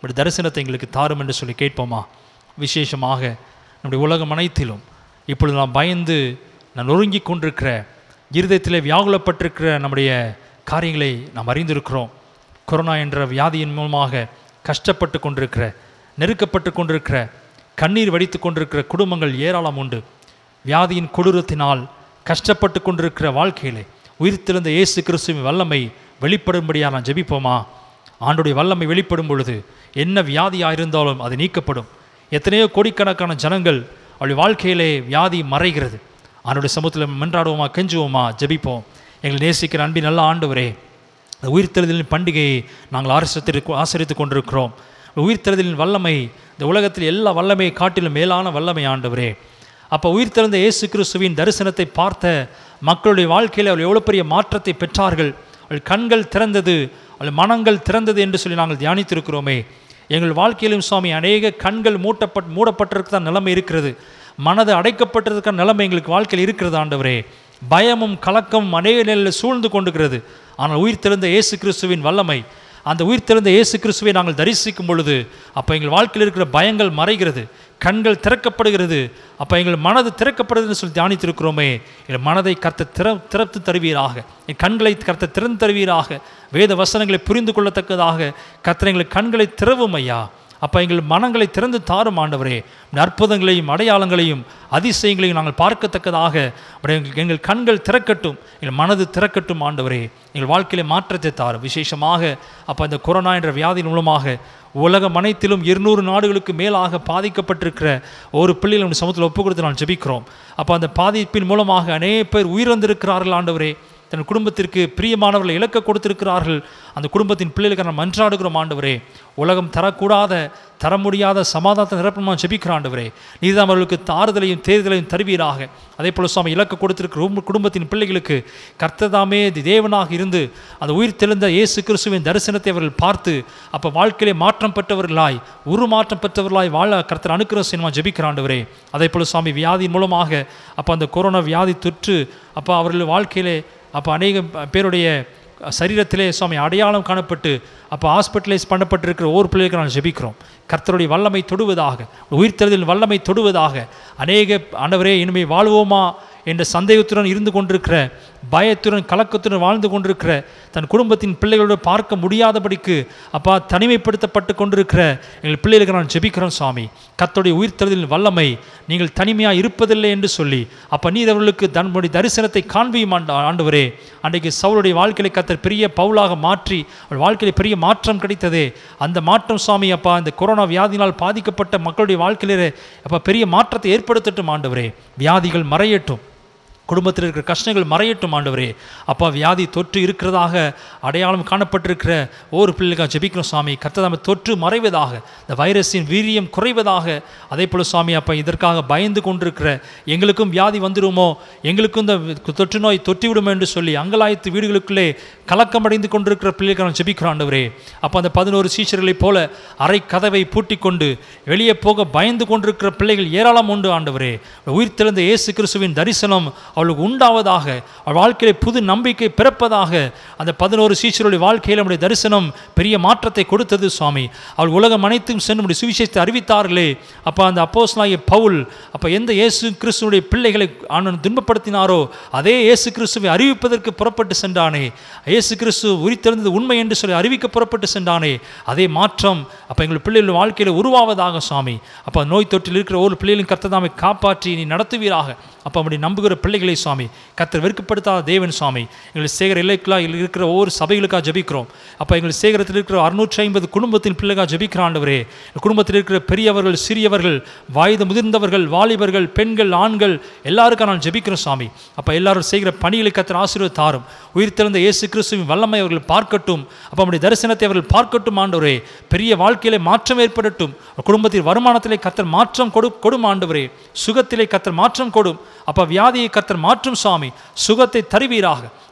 இப்படி தரிசனத்தை எங்களுக்கு தாரும் என்று சொல்லி கேட்போமா? விசேஷமாக நம்முடைய உலகம் அனைத்திலும் இப்பொழுது நாம் பயந்து நான் நொறுங்கி கொண்டிருக்கிற இருதயத்திலே வியாகுலப்பட்டிருக்கிற நம்முடைய காரியங்களை நாம் அறிந்திருக்கிறோம். கொரோனா என்ற வியாதியின் மூலமாக கஷ்டப்பட்டு கொண்டிருக்கிற, நெருக்கப்பட்டு கொண்டிருக்கிற, கண்ணீர் வடித்து கொண்டிருக்கிற குடும்பங்கள் ஏராளம் உண்டு. வியாதியின் கொடூரத்தினால் கஷ்டப்பட்டு கொண்டிருக்கிற வாழ்க்கையிலே உயிர்த்தெழுந்த இயேசு கிறிஸ்துவின் வல்லமை வெளிப்படும்படியாக நான் ஜெபிப்போமா? ஆண்டுடைய வல்லமை வெளிப்படும் பொழுது என்ன வியாதியாக இருந்தாலும் அது நீக்கப்படும். எத்தனையோ கோடிக்கணக்கான ஜனங்கள் அவளுடைய வாழ்க்கையிலே வியாதி மறைகிறது. ஆண்டுடைய சமூகத்தில் மன்றாடுவோமா, கெஞ்சுவோமா, ஜெபிப்போம். எங்களை நேசிக்கிற அன்பின் நல்ல ஆண்டவரே, உயிர்த்தெழுதலின் பண்டிகையை நாங்கள் ஆசிரித்து ஆசரித்து கொண்டிருக்கிறோம். உயிர்த்தெழுதலின் வல்லமை இந்த உலகத்தில் எல்லா வல்லமையை காட்டிலும் மேலான வல்லமை ஆண்டவரே. அப்போ உயிர்த்தெழுந்த இயேசு கிறிஸ்துவின் தரிசனத்தை பார்த்த மக்களுடைய வாழ்க்கையில் அவர்கள் எவ்வளோ பெரிய மாற்றத்தை பெற்றார்கள். அவள் கண்கள் திறந்தது, அவள் மனங்கள் திறந்தது என்று சொல்லி நாங்கள் தியானித்திருக்கிறோமே. எங்கள் வாழ்க்கையிலும் சுவாமி அநேக கண்கள் மூட்டப்பட் மூடப்பட்டிருக்கிற நிலைமை இருக்கிறது. மனது அடைக்கப்பட்டிருக்கிற நிலைமை எங்களுக்கு வாழ்க்கையில் இருக்கிறது ஆண்டவரே. பயமும் கலக்கமும் அநேக நிலையில் சூழ்ந்து கொண்டிருக்கிறது. ஆனால் உயிர்த்தெழுந்த இயேசு கிறிஸ்துவின் வல்லமை, அந்த உயிர்த்தெழுந்த இயேசு கிறிஸ்துவை நாங்கள் தரிசிக்கும் பொழுது அப்போ எங்கள் வாழ்க்கையில் இருக்கிற பயங்கள் மறைகிறது, கண்கள் திறக்கப்படுகிறது. அப்போ எங்கள் மனது திறக்கப்படுதுன்னு சொல்லி தியானித்திருக்கிறோமே. எங்கள் மனதை கர்த்த திற திறத்து தருவீராக, என் கண்களை கர்த்த திறந்து தருவீராக, வேத வசனங்களை புரிந்து கொள்ளத்தக்கதாக கர்த்தர் எங்கள் கண்களை திறவும் ஐயா. அப்போ எங்கள் மனங்களை திறந்து தாரும் ஆண்டவரே. அற்புதங்களையும் அடையாளங்களையும் அதிசயங்களையும் நாங்கள் பார்க்கத்தக்கதாக எங்கள் கண்கள் திறக்கட்டும், எங்கள் மனது திறக்கட்டும் ஆண்டவரே. எங்கள் வாழ்க்கையில மாற்றத்தை தாரும். விசேஷமாக அப்போ இந்த கொரோனா என்ற வியாதியின் மூலமாக உலகம் அனைத்திலும் இருநூறு நாடுகளுக்கு மேலாக பாதிக்கப்பட்டிருக்கிற ஒரு பிள்ளைகள் நம்ம சமூகத்தில் ஒப்பு கொடுத்து நான் ஜெபிக்கிறோம். அப்போ அந்த பாதிப்பின் மூலமாக அநேக பேர் உயிரிழந்திருக்கிறார்கள் ஆண்டவரே. தன் குடும்பத்திற்கு பிரியமானவர்களை இழக்க கொடுத்திருக்கிறார்கள். அந்த குடும்பத்தின் பிள்ளைகளுக்கு நாம் மன்றாடுகிறோம் ஆண்டவரே. உலகம் தரக்கூடாத, தர முடியாத சமாதானத்தை நிரப்பமாக ஜெபிக்கிற ஆண்டவரே. நீதான் அவர்களுக்கு தாறுதலையும் தேர்தலையும் தருவீராக. அதே போல சுவாமி இலக்க கொடுத்திருக்கிற குடும்பத்தின் பிள்ளைகளுக்கு கர்த்ததாமே தேவனாக இருந்து அந்த உயிர் தெழுந்த இயேசு கிறிஸ்துவின் தரிசனத்தை அவர்கள் பார்த்து அப்போ வாழ்க்கையிலே மாற்றம் பெற்றவர்களாய், உருமாற்றம் பெற்றவர்களாய் வாழ கர்த்தர் அனுக்கிரகம் செய்யணுமா ஜெபிக்கிற ஆண்டவரே. அதே போல சுவாமி வியாதியின் மூலமாக அப்போ அந்த கொரோனா வியாதி தொற்று அப்போ அவர்கள் வாழ்க்கையிலே அப்போ அநேக பேருடைய சரீரத்திலே சுவாமி அடையாளம் காணப்பட்டு அப்போ ஹாஸ்பிட்டலைஸ் பண்ணப்பட்டிருக்கிற ஒவ்வொரு பிள்ளைகளுக்கு நான் ஜெபிக்கிறோம். கர்த்தருடைய வல்லமை தொடுவதாக, உயிர்த்தெழுதலின் வல்லமை தொடுவதாக. அநேக ஆண்டவரே இனிமே வாழ்வோமா என்ற சந்தேகத்துடன் இருந்து கொண்டிருக்கிற, பயத்துடன் கலக்கத்துடன் வாழ்ந்து கொண்டிருக்கிற, தன் குடும்பத்தின் பிள்ளைகளோடு பார்க்க முடியாதபடிக்கு அப்பா தனிமைப்படுத்தப்பட்டு கொண்டிருக்கிற எங்கள் பிள்ளைகளுக்கு நான் ஜெபிக்கிறோம் சுவாமி. கர்த்தருடைய உயிர்த்தெழுதலின் வல்லமை நீங்கள் தனிமையாக இருப்பதில்லை என்று சொல்லி அப்போ நீர் அவர்களுக்கு தன்னுடைய தரிசனத்தை காண்பியும் ஆண்ட ஆண்டவரே. அன்றைக்கு சவுளுடைய வாழ்க்கையை கர்த்தர் பெரிய பவுலாக மாற்றி அவள் வாழ்க்கையில் பெரிய மாற்றம் கிடைத்ததே. அந்த மாற்றம் சுவாமி அப்பா இந்த கொரோனா வியாதியினால் பாதிக்கப்பட்ட மக்களுடைய வாழ்க்கையிலே அப்போ பெரிய மாற்றத்தை ஏற்படுத்தட்டும் ஆண்டவரே. வியாதிகள் மறையட்டும், குடும்பத்தில் இருக்கிற கஷ்டங்கள் மறையட்டும் ஆண்டவரே. அப்பா வியாதி தொற்று இருக்கிறதாக அடையாளம் காணப்பட்டிருக்கிற ஒவ்வொரு பிள்ளைக்காக ஜெபிக்கிறோம் சுவாமி. கர்த்தர் தொற்று மறைவதாக, இந்த வைரஸின் வீரியம் குறைவதாக. அதே போல் சுவாமி அப்பா இதற்காக பயந்து கொண்டிருக்கிற எங்களுக்கும் வியாதி வந்துடுமோ, எங்களுக்கும் இந்த தொற்று நோய் தொற்றிவிடுமோ என்று சொல்லி அங்கலாய்த்து வீடுகளுக்குள்ளே கலக்கமடைந்து கொண்டிருக்கிற பிள்ளைக்காக ஜெபிக்கிறோம் ஆண்டவரே. அப்போ அந்த பதினோரு சீஷர்களைப் போல அரை கதவை பூட்டி கொண்டு வெளியே போக பயந்து கொண்டிருக்கிற பிள்ளைகள் ஏராளம் உண்டு ஆண்டவரே. உயிர்த்தெழுந்த இயேசு கிறிஸ்துவின் தரிசனம் அவளுக்கு உண்டாவதாக, அவள் வாழ்க்கையில புது நம்பிக்கை பிறப்பதாக. அந்த பதினோரு சீஷருடைய வாழ்க்கையில் நம்முடைய தரிசனம் பெரிய மாற்றத்தை கொடுத்தது சுவாமி. அவள் உலகம் அனைத்தும் சென்று நம்முடைய சுவிசேஷத்தை அறிவித்தார்களே. அப்போ அந்த அப்போஸ்தலனாகிய பவுல் அப்போ எந்த இயேசு கிறிஸ்துவனுடைய பிள்ளைகளை ஆண்டவன் துன்பப்படுத்தினாரோ அதே இயேசு கிறிஸ்துவை அறிவிப்பதற்கு புறப்பட்டு சென்றானே. இயேசு கிறிஸ்து உயிர்த்தெழுந்தது உண்மை என்று சொல்லி அறிவிக்க புறப்பட்டு சென்றானே. அதே மாற்றம் அப்போ எங்கள் பிள்ளைகள் வாழ்க்கையில் உருவாவதாக சுவாமி. அப்போ நோய் தொற்றில் இருக்கிற ஒரு பிள்ளைகளின் கர்த்தர் தாமே காப்பாற்றி நீ நடத்துவீராக. அப்போ அப்படி நம்புகிற பிள்ளைகளை சுவாமி கர்த்தர் வெறுக்கப்படுத்தாத தேவன் சுவாமி. எங்கள் சேகர எல்லைக்குள்ளாக இருக்கிற ஒவ்வொரு சபைகளுக்காக ஜெபிக்கிறோம். அப்போ எங்கள் சேகரத்தில் இருக்கிற அறுநூற்றி ஐம்பது குடும்பத்தின் பிள்ளைக்காக ஜெபிக்கிற ஆண்டவரே. குடும்பத்தில் இருக்கிற பெரியவர்கள், சிறியவர்கள், வயது முதிர்ந்தவர்கள், வாலிபர்கள், பெண்கள், ஆண்கள் எல்லாருக்கும் நான் ஜெபிக்கிறோம் சுவாமி. அப்போ எல்லாரும் செய்கிற பணிகளை கர்த்தர் ஆசீர்வாதம் தாரும். உயிர்த்தெழுந்த இயேசு கிறிஸ்துவின் வல்லமை அவர்கள் பார்க்கட்டும். அப்போ நம்முடைய தரிசனத்தை அவர்கள் பார்க்கட்டும் ஆண்டவரே. பெரிய வாழ்க்கையிலே மாற்றம் ஏற்படட்டும். குடும்பத்தில் வருமானத்திலே கர்த்தர் மாற்றம் கொடு கொடும் ஆண்டவரே. சுகத்திலே கர்த்தர் மாற்றம் கொடும். அப்போ வியாதியை கர்த்தர் மாற்றும் சுவாமி. சுகத்தை தருவீராக.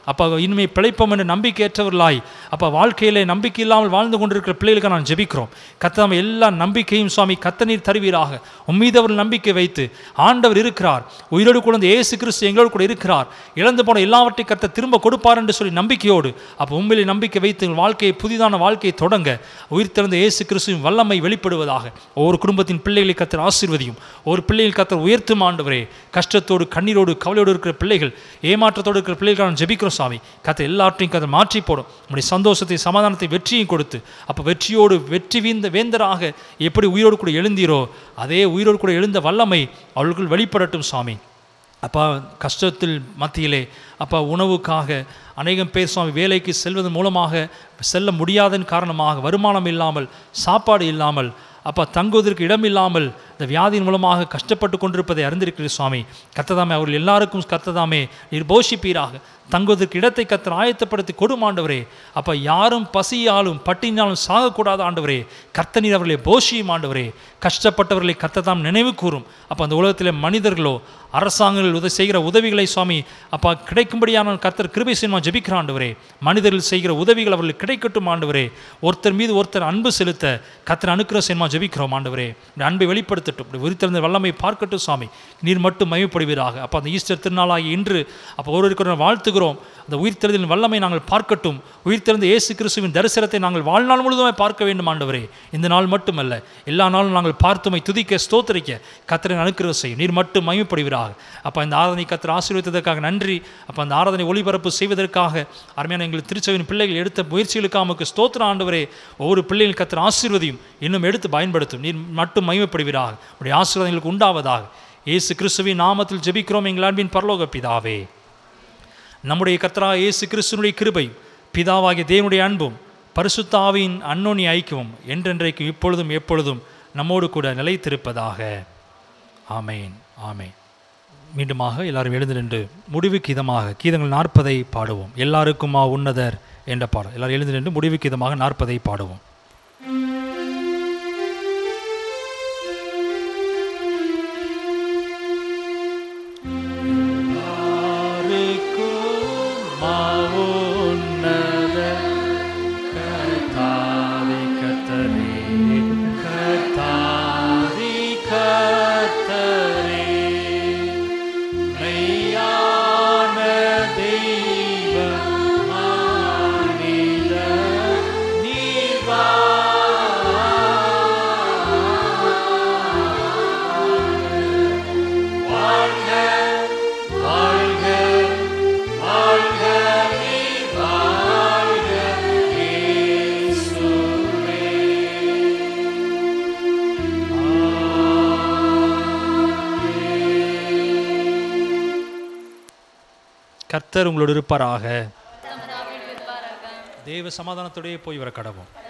அப்போ இனிமே பிழைப்போம் என்று நம்பிக்கையற்றவர்களாய் அப்போ வாழ்க்கையிலே நம்பிக்கை இல்லாமல் வாழ்ந்து கொண்டிருக்கிற பிள்ளைகளுக்கு நான் ஜெபிக்கிறோம். கர்த்தாவே எல்லா நம்பிக்கையும் சுவாமி கத்த நீர் தருவீராக. உம்மீது அவர்கள் நம்பிக்கை வைத்து ஆண்டவர் இருக்கிறார், உயிரோடு கூட இயேசு கிறிஸ்து எங்களோடு கூட இருக்கிறார், இழந்து போன எல்லாவற்றையும் கர்த்தர் திரும்ப கொடுப்பார் என்று சொல்லி நம்பிக்கையோடு அப்போ உண்மையிலே நம்பிக்கை வைத்து எங்கள் வாழ்க்கையை புதிதான வாழ்க்கையை தொடங்க உயிர் திறந்த இயேசு கிறிஸ்துவின் வல்லமை வெளிப்படுவதாக. ஒவ்வொரு குடும்பத்தின் பிள்ளைகளை கர்த்தர் ஆசீர்வதியும். ஒரு பிள்ளைகள் கர்த்தர் உயர்த்தும் ஆண்டவரே. கஷ்டத்தோடு கண்ணீரோடு கவலையோடு இருக்கிற பிள்ளைகள், ஏமாற்றத்தோடு இருக்கிற பிள்ளைகள் நான் ஜெபிக்கிறோம் சாமி. கர்த்தர் எல்லாவற்றையும் கர்த்தர் மாற்றி போடும். நம்முடைய சந்தோஷத்தை சமாதானத்தை வெற்றியும் கொடுத்து அப்போ வெற்றியோடு வெற்றி வீந்த வேந்தராக எப்படி உயிரோடு கூட எழுந்தீரோ அதே உயிரோடு கூட எழுந்த வல்லமை அவர்களுக்குள் வெளிப்படட்டும் சாமி. அப்பா கஷ்டத்தில் மத்தியிலே அப்பா உணவுக்காக அநேகம் பேர் சுவாமி வேலைக்கு செல்வதன் மூலமாக செல்ல முடியாதன் காரணமாக வருமானம் இல்லாமல் சாப்பாடு இல்லாமல் அப்பா தங்குவதற்கு இடம் இல்லாமல் இந்த வியாதியின் மூலமாக கஷ்டப்பட்டு கொண்டிருப்பதை அறிந்திருக்கிறீர் சுவாமி. கர்த்ததாமே அவர்கள் எல்லாருக்கும் கர்த்ததாமே நீர் போஷிப்பீராக. தங்குவதற்கு இடத்தை கர்த்தர் ஆயத்தப்படுத்தி கொடும் ஆண்டவரே. அப்போ யாரும் பசியாலும் பட்டினாலும் சாகக்கூடாது ஆண்டவரே. கர்த்த நீர் அவர்களை போஷியும் ஆண்டவரே. கஷ்டப்பட்டவர்களை கர்த்ததாம் நினைவு கூறும். அப்போ அந்த உலகத்தில் மனிதர்களோ அரசாங்கங்கள் உதவி செய்கிற உதவிகளை சுவாமி அப்பா கிடைக்கும்படியான கர்த்தர் கிருபை செய்யுமா ஜெபிக்கிற ஆண்டவரே. மனிதர்கள் செய்கிற உதவிகள் அவர்களுக்கு கிடைக்கட்டும் ஆண்டவரே. ஒருத்தர் மீது ஒருத்தர் அன்பு செலுத்த கர்த்தர் அனுக்கிரகம் செய்யுமா ஜெபிக்கிறோம் ஆண்டவரே. இந்த அன்பை வெளிப்படுத்தட்டும். உயிர்த்தெழுந்த வல்லமை பார்க்கட்டும் சாமி. நீர் மட்டும் மகிமைப்படுவீராக. அப்போ அந்த ஈஸ்டர் திருநாளாகி இன்று அப்போ ஒருவருக்கு வாழ்த்துகிறோம். அந்த உயிர்த்தெழுதலின் வல்லமை நாங்கள் பார்க்கட்டும். உயிர்த்தெழுந்த இயேசு கிறிஸ்துவின் தரிசனத்தை நாங்கள் வாழ்நாள் முழுதுமே பார்க்க வேண்டும் ஆண்டவரே. இந்த நாள் மட்டுமல்ல, எல்லா நாளும் நாங்கள் பார்த்துமை துதிக்க ஸ்தோத்திரிக்க கர்த்தரை அனுக்கிரகம் செய்யும். நீர் மட்டும் மகிமைப்படுவீராக. அப்போ இந்த ஆராதனை கர்த்தர் ஆசீர்வதித்ததற்காக நன்றி. அப்போ அந்த ஆராதனை ஒளிபரப்பு செய்வதற்காக அருமையான எங்கள் திருச்சபையின் பிள்ளைகள் எடுத்த முயற்சிகளுக்காக நமக்கு ஸ்தோத்திரம் ஆண்டவரே. ஒவ்வொரு பிள்ளைகள் கர்த்தர் ஆசீர்வதியும், இன்னும் எடுத்து பயன்படுத்தும். நீர் மட்டும் மகிமைப்படுவீராக. உடைய ஆசீர்வாதங்களுக்கு உண்டாவதாக. இயேசு கிறிஸ்துவின் நாமத்தில் ஜெபிக்கிறோம் எங்கள் அன்பின் பரலோக பிதாவே. நம்முடைய கர்த்தராகிய இயேசு கிறிஸ்துவினுடைய கிருபை, பிதாவாகிய தேவனுடைய அன்பும், பரிசுத்த ஆவியின் அன்யோன்ய ஐக்கியமும் என்றென்றைக்கும் இப்பொழுதும் எப்பொழுதும் நம்மோடு கூட நிலைத்திருப்பதாக. ஆமேன், ஆமேன். மீண்டுமாக எல்லாரும் எழுந்து நின்று முடிவுக்கு இதமாக கீதங்கள் நாற்பதை பாடுவோம். எல்லாருக்குமா உன்னதர் என்ற பாடல். எல்லாரும் எழுந்து நின்று முடிவுக்கு இதமாக நாற்பதை பாடுவோம். கர்த்தர் உங்களோடு இருப்பாராக. தேவ சமாதானத்தோடே போய் வர கடவோம்.